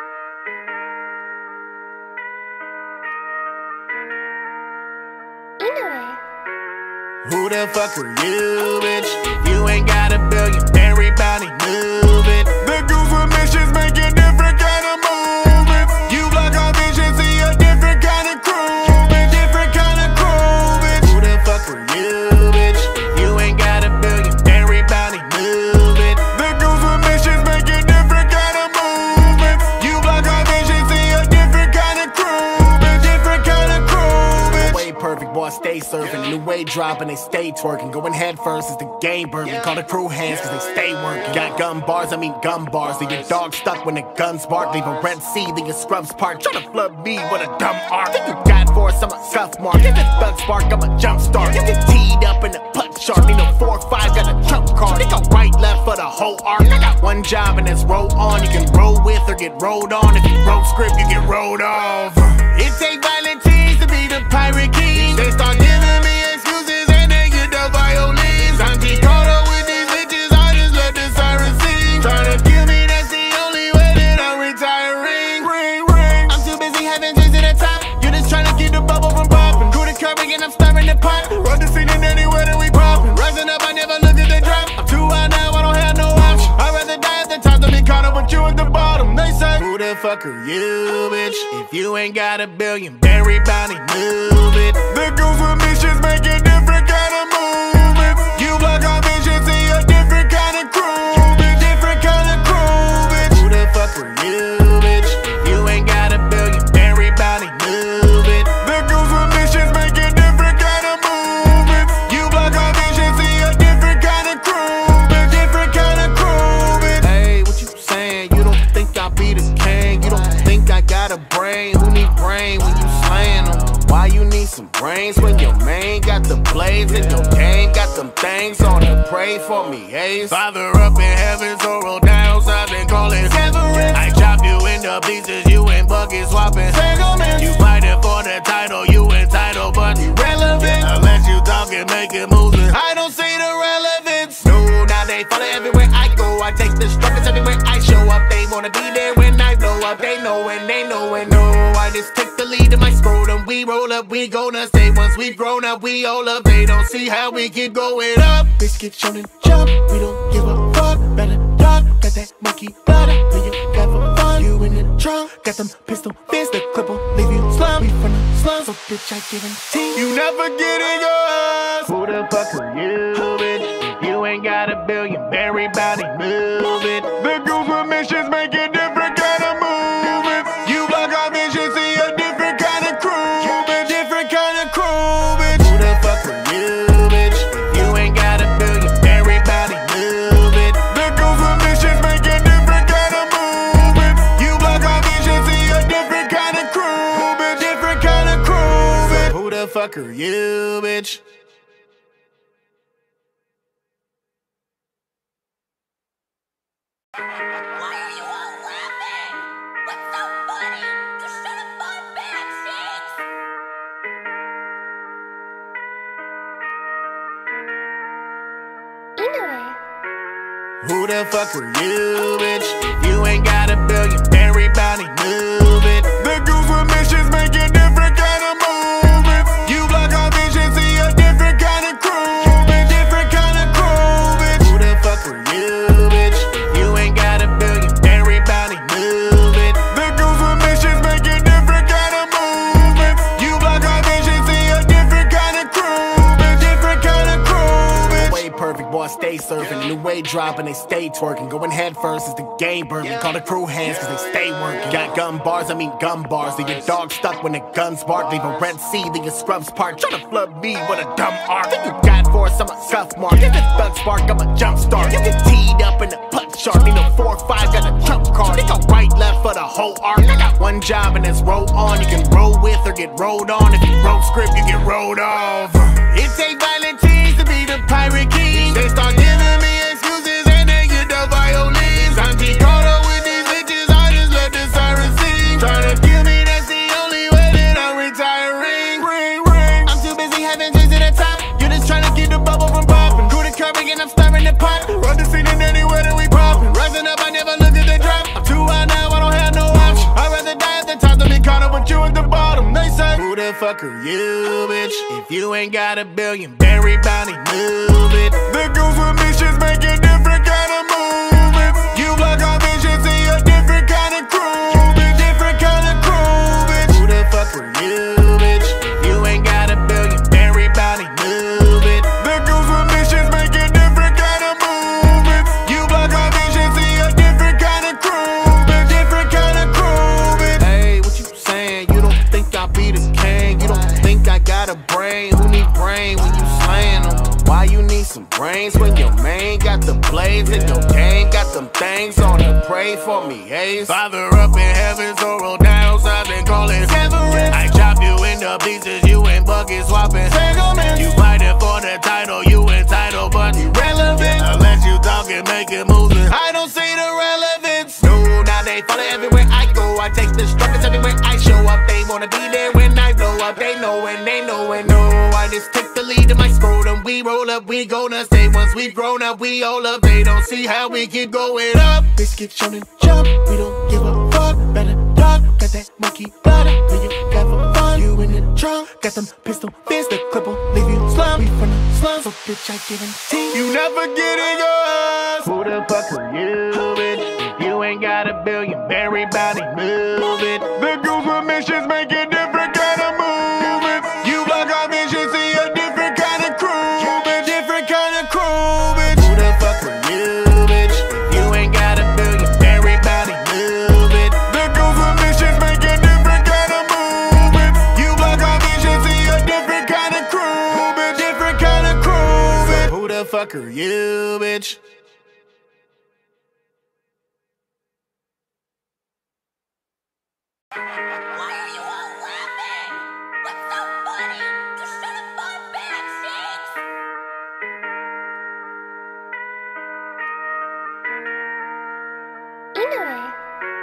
Speaker 3: Inoue.
Speaker 2: Who the fuck are you, bitch? If you ain't got a billion, everybody move it. The goose with missions making different kind of movements. You block our vision, see a different kind of crew, bitch. Different kind of crew, bitch. Who the fuck are you, bitch? If you ain't got a billion, everybody move it. The goose with missions making different kind of movements. You block our vision, see a different kind of crew, bitch. Different kind of crew, bitch. Way perfect, boy, stay surfing. New way dropping, they stay twerking. Going head first is the game burning. Call the crew hands cause they stay working. Got gun bars, I mean gun bars. Leave your dog stuck when the guns bark. Leave a Red Sea, leave your scrubs parked. Tryna flood me with a dumb arc. Think you got force, I'm a scuff mark. If it's bug spark, I'm a jump start. You get teed up in the putt shark. Need no 4 or 5, got a trump card. They go right, left for the whole arc. I got one job and it's roll on. You can roll with or get rolled on. If you wrote script, you get rolled off. It take violent teams to be the pirate king. They start giving me excuses and they get the violins. I'm too caught up with these bitches, I just let the siren sing. Tryna kill me, bottom. They say, who the fuck are you, bitch? If you ain't got a billion, everybody move it. The goons with missions making different kind of movements. You block our vision, see a different kind of crew, bitch. Different kind of crew, bitch. Who the fuck are you, bitch? If you ain't got a billion, everybody move it. The goons with missions making different kind of movements. You block our vision, see a different kind of crew, bitch. Different kind of crew, bitch. Hey, what you saying? You don't think I'll be the king? You don't think I got a brain? Who need brain when you slaying them? Why you need some brains when your main got the blades and your game got them things on it? Pray for me, Ace. Father up in heaven, so roll down, so I've been calling severance. I chop you into pieces, you ain't bucket swapping. You fighting for the title, you entitled but irrelevant. Unless you talk and make it moving, I don't see the relevance. No, now they follow everywhere I go. I take the struggles everywhere I show up. They wanna be there when I blow up. They know and they know and know. I just take the lead in my scrotum. We roll up, we gonna stay. Once we've grown up, we all up. They don't see how we keep going up. Bitch get shown and jump, we don't give a fuck. Better duck, got that monkey blood. When you got for fun, you in the trunk. Got them pistol fists, the clip will leave you slum. We from the slums, so bitch I guarantee you never getting yours. Who the fuck are you, bitch? If you ain't got a billion, everybody move it. The goons with missions make it different kind of movements. You block our vision, see a different kind of crew, bitch. Different kind of crew, bitch. Who the fuck are you, bitch? If you ain't got a billion, everybody move it. The goons with missions make it different kind of movements. You block our vision, see a different kind of crew, bitch. Different kind of crew, bitch. So who the fuck are you, bitch?
Speaker 1: Why are you all laughing? What's so funny? You should have fought back, Shakes!
Speaker 3: Inoue.
Speaker 2: Who the fuck are you, bitch? If you ain't got a billion, everybody move it. The goons with missions making different kind of movements. You block our vision, see a different kind of crew, bitch. Different kind of crew, bitch. Who the fuck are you, bitch? If you ain't got a billion, everybody move it. The goons with missions making different kind of movements. You block our vision, see a different kind of crew, bitch. Different kind of crew, bitch. Way perfect, boy, stay surfing. New way dropping, they stay twerking. Going head first is the game burning. Call the crew hands cause they stay working. Got gun bars, I mean gun bars. Leave your dog stuck when the guns bark. Leave a red sea, leave your scrubs part. Tryna flood me with a dumb arc. Think you got force, I'm a scuff mark. If it's thug spark, I'm a jump start. You get teed up in the putt shark. Need no 4-5, got a trump card. They go right, left for the whole arc. I got one job and it's roll on. You can roll with or get rolled on. If you wrote script, you get rolled off. It take violent teens to be the pirate king. They start giving me excuses and they get the violins. I'm too caught up with these bitches, I just let the sirens sing. Tryna kill me, that's the only way that I'm retiring. Ring, ring. I'm too busy having drinks at the top. You're just tryna get the bubble from popping. Through the curb and I'm stirring the pot. Run the scene and anywhere that we popping. Rising up, I never look at the drop. I'm too high now, I don't have no option. I'd rather die at the top than be caught up with you at the bottom. They say, who the fuck are you, bitch? If you ain't got a billion, everybody move it. The goons with missions make it different kind of movements. You block our vision, see a different kind of crew, bitch. Different kind of crew, bitch. Who the fuck are you, bitch? If you ain't got a billion, everybody move it. The goons with missions make it different kind of movements. You block our vision, see a different kind of crew, bitch. Different kind of crew, bitch. Hey, what you saying? You don't think I'll be the king? You don't think I got a brain? Who need brain when you slaying them? Why you need some brains when your main got the blades and your game got them things on it? Pray for me, Ace. Father up in heaven, so roll down, so I've been calling severance. I chop you into pieces, you ain't bucket swapping. You fighting for the title, you entitled but irrelevant. Unless you talk and make it moving, I don't see the relevance. No, now they follow everywhere I go. I take the struggles everywhere I show up. They wanna be there when I blow up. They know and they know and know. I just take the lead in my scrotum. We roll up, we gonna stay. Once we've grown up, we all up. They don't see how we keep going up. Bitch get shown and jump, we don't give a fuck. Better duck, got that monkey blood. When you got for fun, you in the trunk. Got them pistol fists, the clip will leave you slum. We from the slums, so bitch I guarantee you never getting yours. Who the fuck are you, bitch? If you you ain't got a billion, everybody move it. The goons with missions making different kind of movements. You block our vision, see a different kind of crew, bitch. Different kind of crew, bitch. Who the fuck are you, bitch? If you ain't got a billion, everybody move it. The goons with missions making different kind of movements. You block our vision, see a different kind of crew, bitch. Different kind of crew, bitch. So who the fuck are you, bitch?
Speaker 1: Why are you all laughing? What's so funny? Just shut up, fun back, Shakes! Inoue.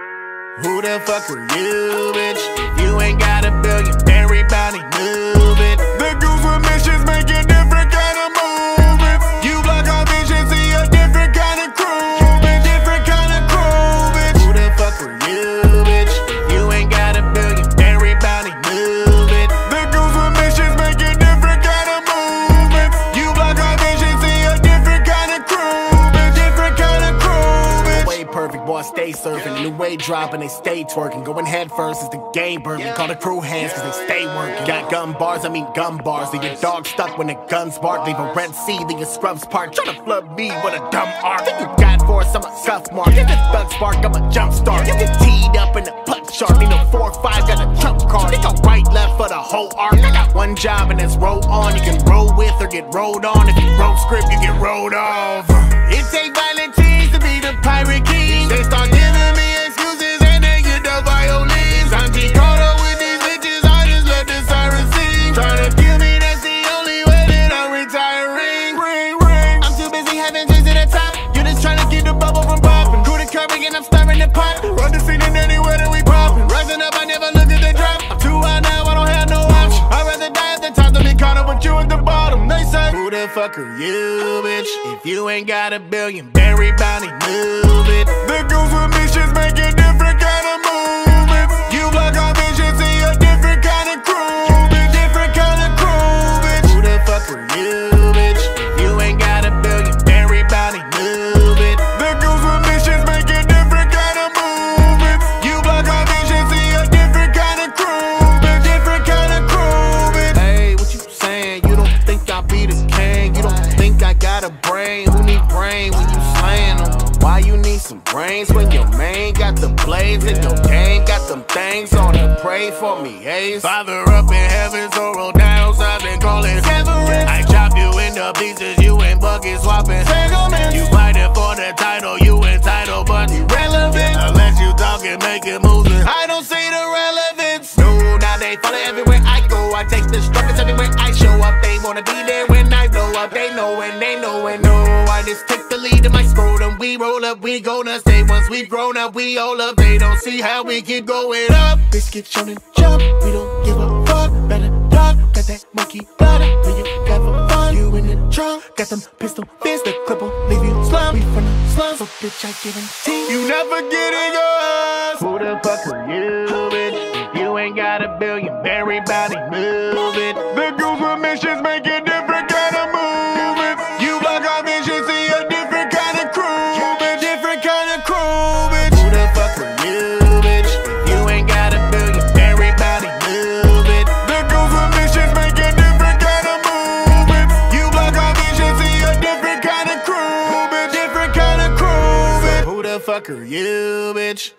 Speaker 2: Who the fuck are you, bitch? If you ain't got a billion, everybody move it. The goons with missions making different kind of movements. You block our vision, see a different kind of crew, bitch. Different kind of crew, bitch. Who the fuck are you, bitch? If you ain't got a billion, everybody move it. The goons with missions making different kind of movements. You block our vision, see a different kind of crew, bitch. Different kind of crew, bitch. Way perfect, boy, stay surfing. New way dropping, they stay twerking. Going head first is the game burping. Call the crew hands cause they stay working. Got gun bars, I mean gun bars. Leave your dog stuck when the guns bark. Leave a Red Sea, leave your scrubs parked. Tryna flood me with a dumb arc. Think you got for us, I'm a scuff mark. Get this thug spark, I'm a jump start. You get teed up in the putt shark. Need a 4-5, got a trump card. Think I'm right, left for the whole arc. I got one job and that's roll on. You can roll with or get rolled on. If you wrote script, you get rolled off. It take violent teens to be the pirate king. They start giving me excuses and they get the violins. I'm too caught up with these bitches, I just let the sirens sing. Tryna kill me, that's the only way that I'm retiring. Ring, ring. I'm too busy having drinks at the top. You're just tryna keep the bubble from popping. Crew the curving and I'm stirring the pot. Run the scene and anywhere that we popping. Rising up, I never look at the drop. I'm too high now, I don't have no option. I'd rather die at the top than be caught up with you at the bottom. They say, who the fuck are you, bitch? If you ain't got a billion, everybody move it. The goons with missions making different kind of movements. You block our vision, see a different kind of crew, bitch. Different kind of crew, bitch. Who the fuck are you, bitch? If you ain't got a billion, everybody move it. The goons with missions making different kind of movements. You block our vision, see a different kind of crew, bitch. Different kind of crew, bitch. Hey, what you saying? You don't think I be the king? You don't think I got a brain? Who need brain when you slaying them? Why you need some brains when your main got the blades and your gang got them things on it? Pray for me, Ace. Father up in heaven, so roll down, so I've been calling Severance. I chop you into pieces, you ain't bucket swapping. You fighting for the title, you entitled but irrelevant. Unless you talking, making moves, I don't see the relevance. No, now they follow everywhere I go. I take the struggles everywhere I show up. They wanna be there when I blow up. They know and they know and know. I just take the lead in my scrotum. We roll up, we gonna stay. Once we've grown up, we all up. They don't see how we keep going up. Biscuit shown and jump, we don't give a fuck. Better dog, got that monkey blood. When you got for fun, you in the trunk. Got them pistol fists, the clip will leave you slum. We from the slums, so bitch I guarantee you never get in yours. Who the fuck are you, bitch? If you ain't got a billion, everybody move it. The goons with missions making different kind of movements. You block our vision, see a different kind of crew, bitch. Different kind of crew, bitch. Who the fuck are you, bitch? If you ain't got a billion, everybody move it. The goons with missions making different kind of movements. You block our vision, see a different kind of crew, bitch. Different kind of crew, bitch. So who the fuck are you, bitch?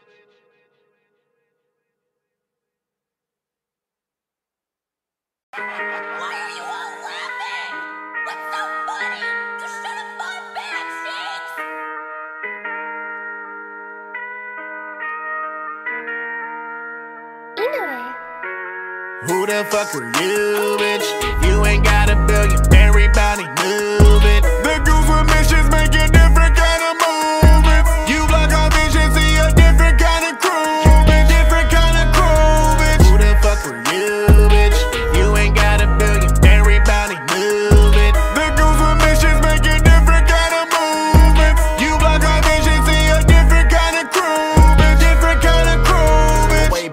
Speaker 1: Why are you all laughing? What's so funny? Just shut up, fun back, Shakes! Inoue.
Speaker 2: Who the fuck are you, bitch? If you ain't got a billion, everybody move it. The goons with missions making different kind of movements. You block our vision, see a different kind of crew, bitch. Different kind of crew, bitch. Who the fuck are you, bitch? If you ain't got a billion, everybody move it. The goons with missions making different kind of movements. You block our vision, see a different kind of crew, bitch. Different kind of crew, bitch. Way perfect, boy.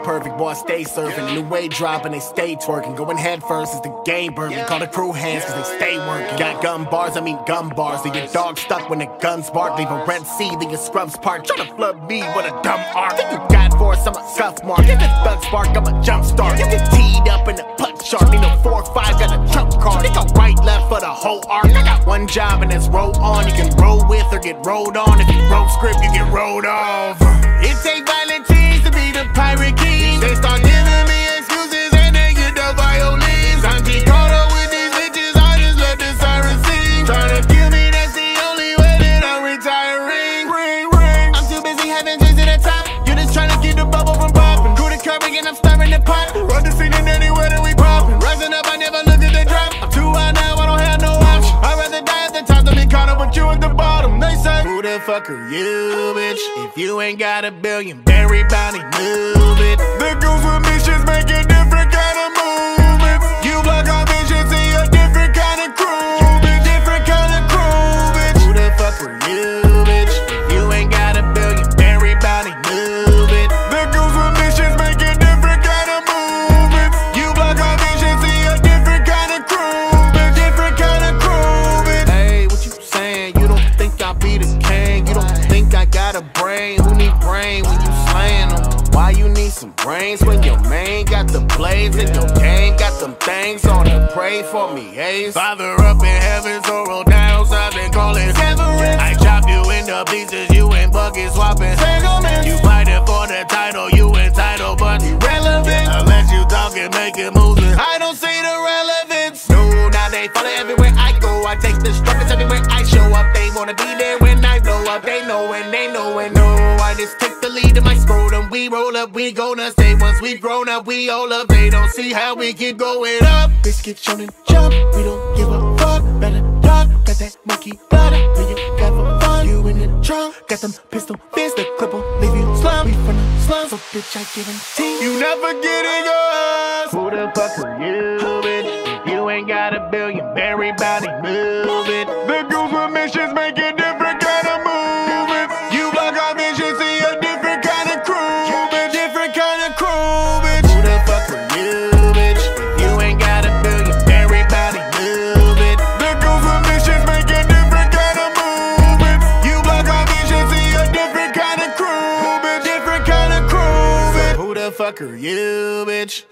Speaker 2: boy, stay surfing. Inoue dropping, they stay twerking. Going head first is the game burning. Call the crew hands cause they stay working. Got gun bars, I mean gun bars. Leave your dog stuck when the guns bark. Leave a Red Sea, leave your scrubs parked. Tryna flood me with a dumb arc. Think you got for us, I'm a scuff mark. If this thug spark, I'm a jump start. You get teed up in the putt shark. Need no 4 or 5, got a trump card. They go right, left for the whole arc. I got one job and that's roll on. You can roll with or get rolled on. If you roll script, you get rolled off. It take violent teens to be the pirate king. They start giving me excuses and they get the violins. I'm too caught up with these bitches, I just let the sirens sing. Tryna kill me, that's the only way that I'm retiring. Ring, ring. I'm too busy having drinks at the top. You're just trying to keep the bubble from popping. Crew the curb again, I'm stirring the pot. Run the scene and anywhere that we popping. Rising up, I never looked at the drop. I'm too high now, I don't have no option. I'd rather die at the top than be caught up with you at the bottom. They say, who the fuck are you, bitch? If you ain't got $1 billion, everybody move it. The goons with missions make a different kind of movement. You block our vision, see a different kind of crew, bitch. Different kind of crew, bitch. Who the fuck are you, bitch? If you ain't got $1 billion, everybody move it. The goons with missions make a different kind of movement. You block our vision, see a different kind of crew, bitch. Different kind of crew, bitch. Hey, what you saying? You don't think I'll be the king? You don't think I got a brain? Who need brain when you slaying them? Why you need some brains when your main got the blades and your game got them things on the pray for me, Ace? Father up in heaven, so roll down, so I've been calling Severance. I chop you into pieces, you ain't bucket swapping. You fighting for the title, you entitled but irrelevant. Unless you talking, making moves, I don't see the relevance. No, now they follow everywhere I go. I take the struggles everywhere I show up. They wanna be there when I blow up. They know and they know and know. I just take the lead in my scrotum. We roll up, we gonna stay. Once we've grown up, we all up. They don't see how we keep going up. Biscuit shown and jump, we don't give a fuck. Better dog, got that monkey blood. Then you got for fun. You in the trunk, got them pistol fists. The clip will leave you slum. We from the slums, so bitch I guarantee you never get in yours. Who the fuck are you, bitch? If you ain't got $1 billion, everybody move it. The goons with missions make a different kind of movement. You block our vision, see a different kind of crew, bitch. Different kind of crew, bitch. Who the fuck are you, bitch? If you ain't got $1 billion, everybody move it. The goons with missions make a different kind of movement. You block our vision, see a different kind of crew, bitch. Different kind of crew, bitch. So who the fuck are you, bitch?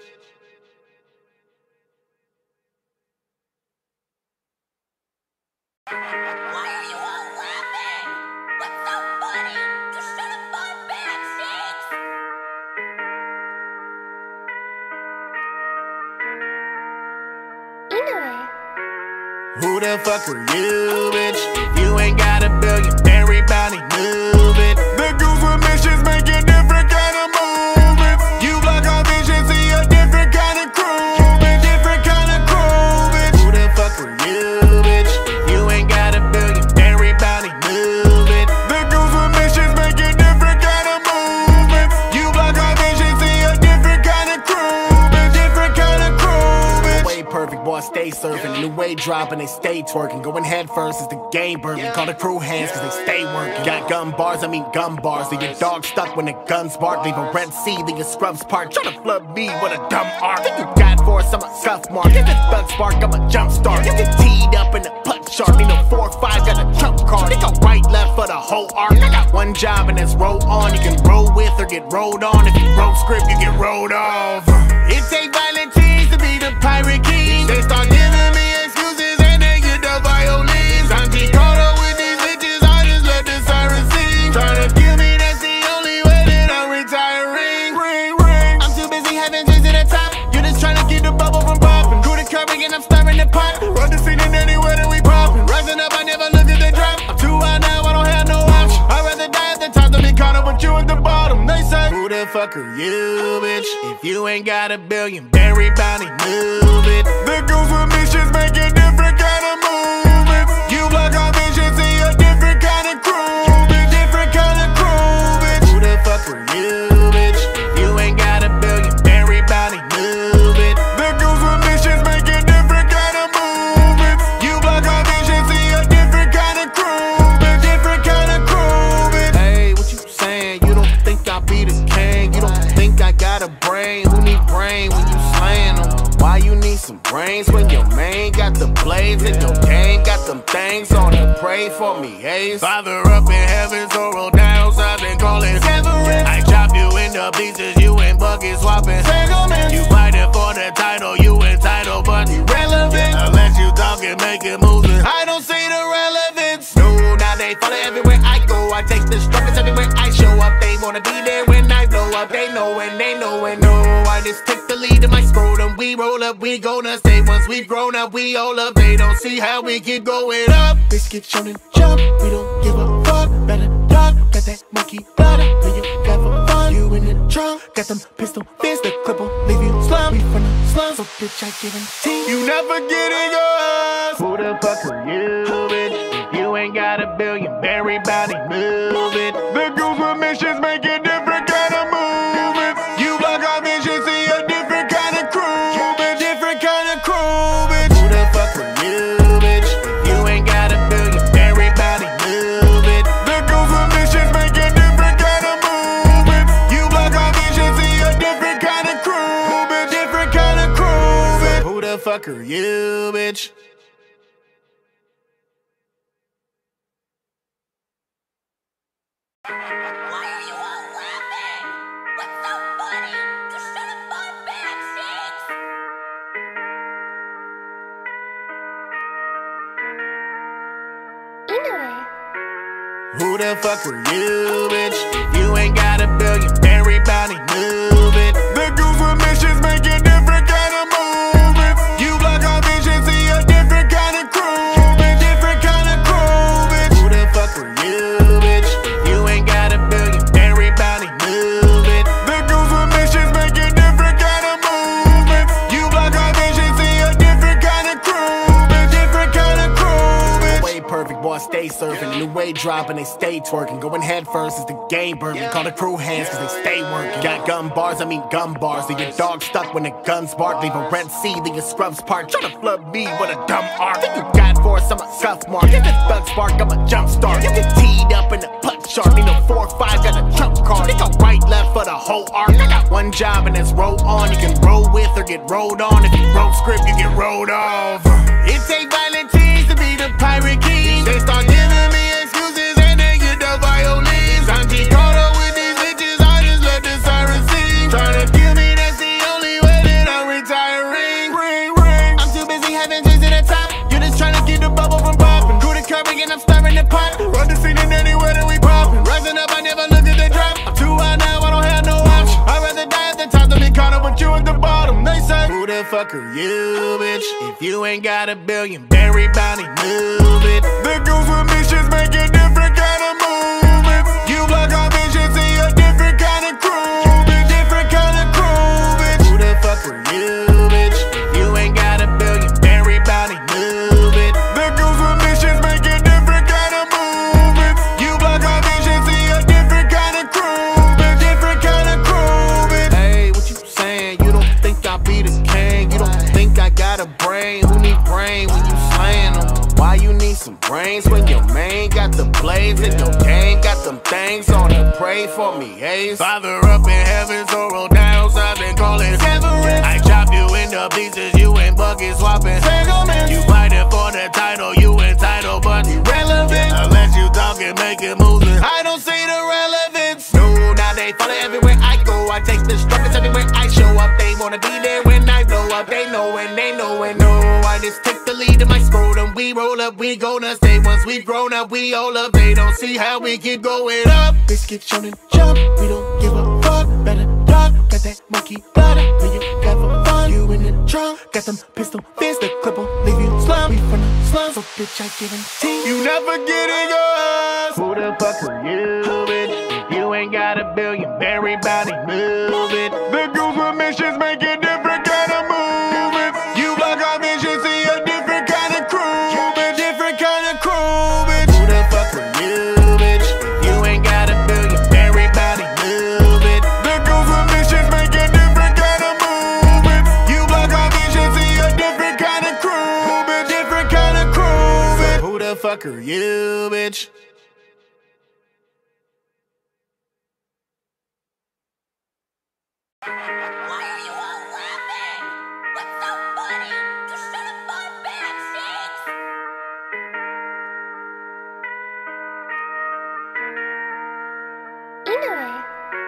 Speaker 1: Why are you all laughing? What's so funny? Just shut up, fun back, Shakes!
Speaker 3: Inoue.
Speaker 2: Who the fuck are you, bitch? If you ain't got $1 billion, everybody move it. The goons with missions make a different kind of movement. You block our vision, see a different kind of crew, bitch. Different kind of crew, bitch. Who the fuck are you, bitch? If you ain't got $1 billion, everybody move it. The goons with missions make a different kind of movement. You block our vision, see a different kind of crew, bitch. Different kind of crew, bitch. Way perfect, boy, stay surfing. Inoue dropping, they stay twerking. Going head first is the game burning. Call the crew hands cause they stay working. Got gun bars, I mean gun bars. Leave your dog stuck when the guns bark. Leave a Red Sea, leave your scrubs parked. Tryna flood me with a dumb arc. Think you got for us, I'm a scuff mark. If this thug spark, I'm a jump start. You get teed up in the putt shark. Need no 4 or 5, got a trump card. They go right, left for the whole arc. I got one job and that's roll on. You can roll with or get rolled on. If you roll script, you get rolled off. It take violent teens to be the pirate king. They start giving me excuses and they get the violins. I'm too caught up with these bitches, I just let the sirens sing. Tryna kill me, that's the only way that I'm retiring. Ring, ring. I'm too busy having drinks at the top. You're just trying to keep the bubble from popping. Crew the curb again, I'm stirring the pot. Run the scene and anywhere that we popping. Rising up, I never looked at the drop. I'm too high now, I don't have no option. I'd rather die at the top than be caught up with you at the bottom. They say, who the fuck are you, bitch? If you ain't got $1 billion, everybody move it. The goons with missions make a different kind of movement. You block our vision, see a different kind of crew, bitch. Different kind of crew, bitch. Who the fuck are you, bitch? If you ain't got $1 billion, everybody move it. The goons with missions make a different kind of movement. You block our vision, see a different kind of crew, bitch. Different kind of crew, bitch. Hey, what you saying? You don't think I'll be the king? You don't think I got a brain? Who need brain when you slaying them? Why you need some brains when your main got the blades and your gang got them things on it? Pray for me, Ace. Father up in heaven, so roll down, so I've been calling severance. I chop you into pieces, you ain't bucket swapping. You fighting for the title, you entitled, but irrelevant. Unless you talking, making moves, I don't see the relevance. No, now they follow everywhere I go. I take the struggles everywhere I show up. They wanna be there when I blow up. They know and they know and no. I just take the lead in my scrotum. We roll up, we gonna stay. Once we've grown up, we all up. They don't see how we keep going up. Biscuit shown and jump, we don't give a fuck. Better duck, got that monkey butter. Play you clever fun. You in the trunk, got them pistol fists. The clip will leave you slum. We from the slums, so bitch I guarantee you never getting us. Who the fuck are you, bitch? If you ain't got a billion, everybody move it. The goons with missions make a different kind of movements. You block our vision, see a different kind of crew, bitch. Different kind of crew, bitch. Who the fuck are you, bitch? If you ain't got a billion, everybody move it. The goons with missions make a different kind of movements. You block our vision, see a different kind of crew, bitch. Different kind of crew, bitch. So who the fuck are you, bitch?
Speaker 1: Why are you all laughing? What's so funny? Just shut up, fun back, Shakes!
Speaker 3: Inoue.
Speaker 2: Who the fuck are you, bitch? If you ain't got a billion, everybody move it. The goons with missions make a different kind of movements. You block our vision, see a different kind of crew, bitch. Different kind of crew, bitch. Who the fuck are you, bitch? If you ain't got a billion, everybody move it. The goons with missions make a different kind of movements. You block our vision, see a different kind of crew, bitch. Different kind of crew, bitch. Way perfect, boy, stay surfing. New way dropping, they stay twerking. Going head first is the game burning. Call the crew hands cause they stay working. Got gun bars, I mean gun bars. Leave your dog stuck when the guns bark. Leave a Red Sea, leave your scrubs parked. Try to flood me with a dumb arc. Think you got force, I'm a scuff mark. Get this thug spark, I'm a jump start. You get teed up in the putt shark. Need no 4 or 5, got a trump card. They go right, left for the whole arc. I got one job and it's roll on. You can roll with or get rolled on. If you wrote script, you get rolled off. It take violent teens to be the pirate king. They start giving me excuses and they get the violins. I'm just caught up with these bitches, I just let the sirens sing. Tryna kill me, that's the only way that I'm retiring. Ring, ring. I'm too busy having drinks at the top. You're just tryna get the bubble from popping. Through the curving and I'm stirring the pot. Run the scene in anywhere that we popping. Rising up, I never look at the drop. I'm too high now, I don't have no option. I'd rather die at the top than be caught up with you at the bottom. They say, who the fuck are you, bitch? If you ain't got a billion, everybody move it. The goons with missions make a different kind of movements. You block our vision, see a different kind of crew, bitch. Different kind of crew, bitch. Who the fuck are you, bitch? If you ain't got a billion, everybody move it. The goons with missions make a different kind of movements. You block our vision, see a different kind of crew, bitch. Different kind of crew, bitch. Hey, what you saying? You don't think I'll be the king? You don't think I got a brain? Who need brain when you slaying them? Why you need some brains when your main got the blades and your gang got them things on it? Pray for me, Ace. Father up in heaven, so roll down, so I've been calling severance. I chop you into pieces, you ain't bucket swapping. You fighting for the title, you entitled, but irrelevant. Unless you talking, making moves, I don't see the relevance. No, now they follow everywhere I go. I take the struggles everywhere I show up. They wanna be there when I blow up. They know and they know and no. I just take the lead in my scrotum. We roll up, we gonna stay. Once we've grown up, we all up. They don't see how we keep going up. Biscuit shown and jump, we don't give a fuck. Better duck, got that monkey butter. Play you clever fun. You in the trunk, got them pistol fists. The clip will leave you slum. We from the slums, so bitch I guarantee you never getting us. Who the fuck are you, bitch? If you ain't got a billion, everybody move it. The goons with missions make a different kind of movements. You block our vision, see a different kind of crew, bitch. Different kind of crew, bitch. Who the fuck are you, bitch? If you ain't got a billion, everybody move it. The goons with missions make a different kind of movements. You block our vision, see a different kind of crew, bitch. Different kind of crew, bitch. So who the fuck are you, bitch?
Speaker 1: Why are you all laughing? What's so funny? Just should have fought back, Shakes!
Speaker 3: Inoue.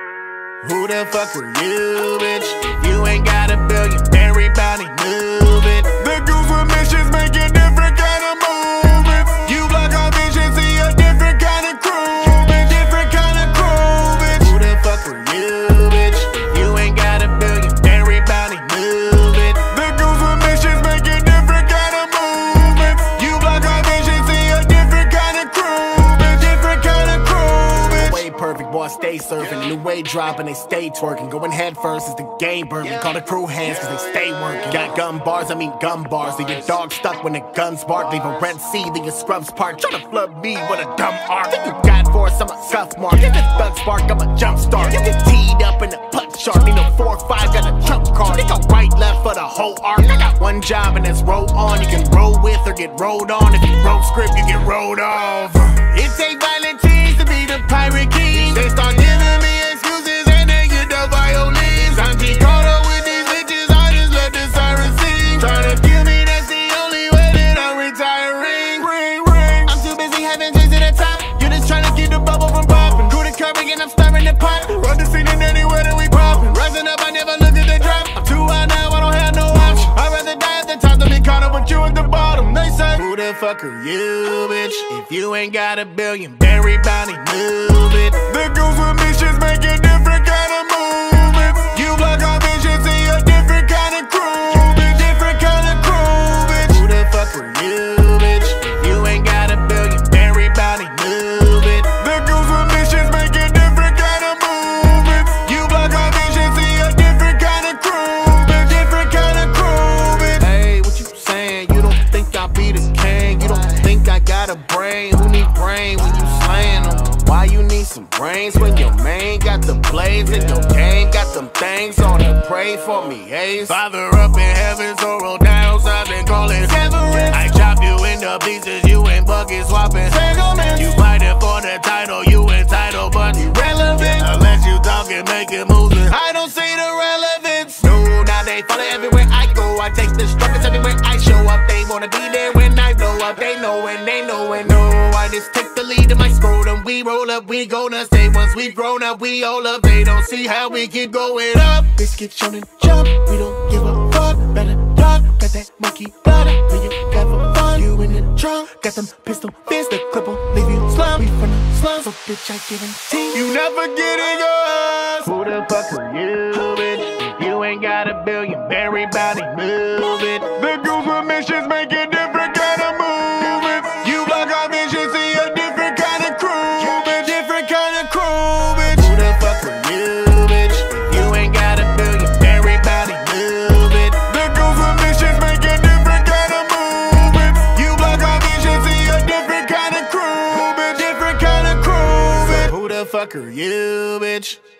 Speaker 2: Who the fuck are you, bitch? You ain't got a billion, everybody move it. The goose with missions making different kind of movements. You block our vision, see a different kind of crew, bitch. Different kind of crew, bitch. Who the fuck are you, bitch? You ain't got a billion, everybody move it. The goose with missions making different kind of movements. You block our vision, see a different kind of crew, bitch. Different kind of crew, bitch. Way perfect, boy, stay surfing. New way dropping, they stay twerking. Going head first is the game burning. Call the crew hands cause they stay working. Got gun bars, I mean gun bars. Leave your dog stuck when the guns bark. Leave a Red Sea, leave your scrubs parked. Tryna flood me with a dumb arc. Think you got for us, I'm a scuff mark. Get this thug spark, I'm a jump start. You get teed up in the putt shark. Need no 4-5, got a trump card. Think I'm right, left for the whole arc. I got one job and it's roll on. You can roll with or get rolled on. If you wrote script, you get rolled off. It take violent teens to be the pirate king. They start giving me excuses and they get the violins. I'm too caught up with these bitches, I just let the sirens sing. Tryna kill me, that's the only way that I'm retiring. Ring, ring. I'm too busy having drinks at the top. You're just tryna keep the bubble from popping. Do the curving and I'm stirring the pot. Run the scene and anywhere that we popping. Rising up, I never look at the drop. I'm too high now, I don't have no option. I'd rather die at the top than be caught up with you at the bottom. They say, who the fuck are you, bitch? If you ain't got a billion, everybody move it. The goose with missions making different kind of movements. You block our vision, see a different kind of crew, bitch. Different kind of crew, bitch. Who the fuck are you, bitch? If you ain't got a billion, everybody move it. The goose with missions making different kind of movements. You block our vision, see a different kind of crew, bitch. Different kind of crew, bitch. Hey, what you saying? You don't think I be the king? You don't think I got a brain? Who need brain when you slaying them? Why you need some brains when your main got the blades and your game got them things on it? Pray for me, ace. Father up in heaven, so roll down, I've been calling severance. I chop you into pieces, you ain't bucket swapping. You fighting for the title, you entitled but irrelevant. Unless you talking, making moves, I don't see the relevance. No, now they follow everywhere I go. I take the strongest everywhere I show up. They wanna be there when I blow up. They know and they know and know. I just take the lead in my scrotum. We roll up, we gonna stay. Once we grown up, we all up. They don't see how we keep going up. Biscuit shown and jump, we don't give a fuck. Better duck, got that monkey blood. When you got for fun, you in the trunk. Got them pistol fists, the clip will leave you slum. We from the slums, so bitch I guarantee you never get in yours. Who the fuck are you, bitch? If you ain't got a billion, everybody move it. The goose with missions making different kind of movements. You block our vision, see a different kind of crew, bitch. Different kind of crew, bitch. Who the fuck are you, bitch? If you ain't got a billion, everybody move it. The goose with missions making different kind of movements. You block our vision, see a different kind of crew, bitch. Different kind of crew, bitch. Who the fuck are you, bitch?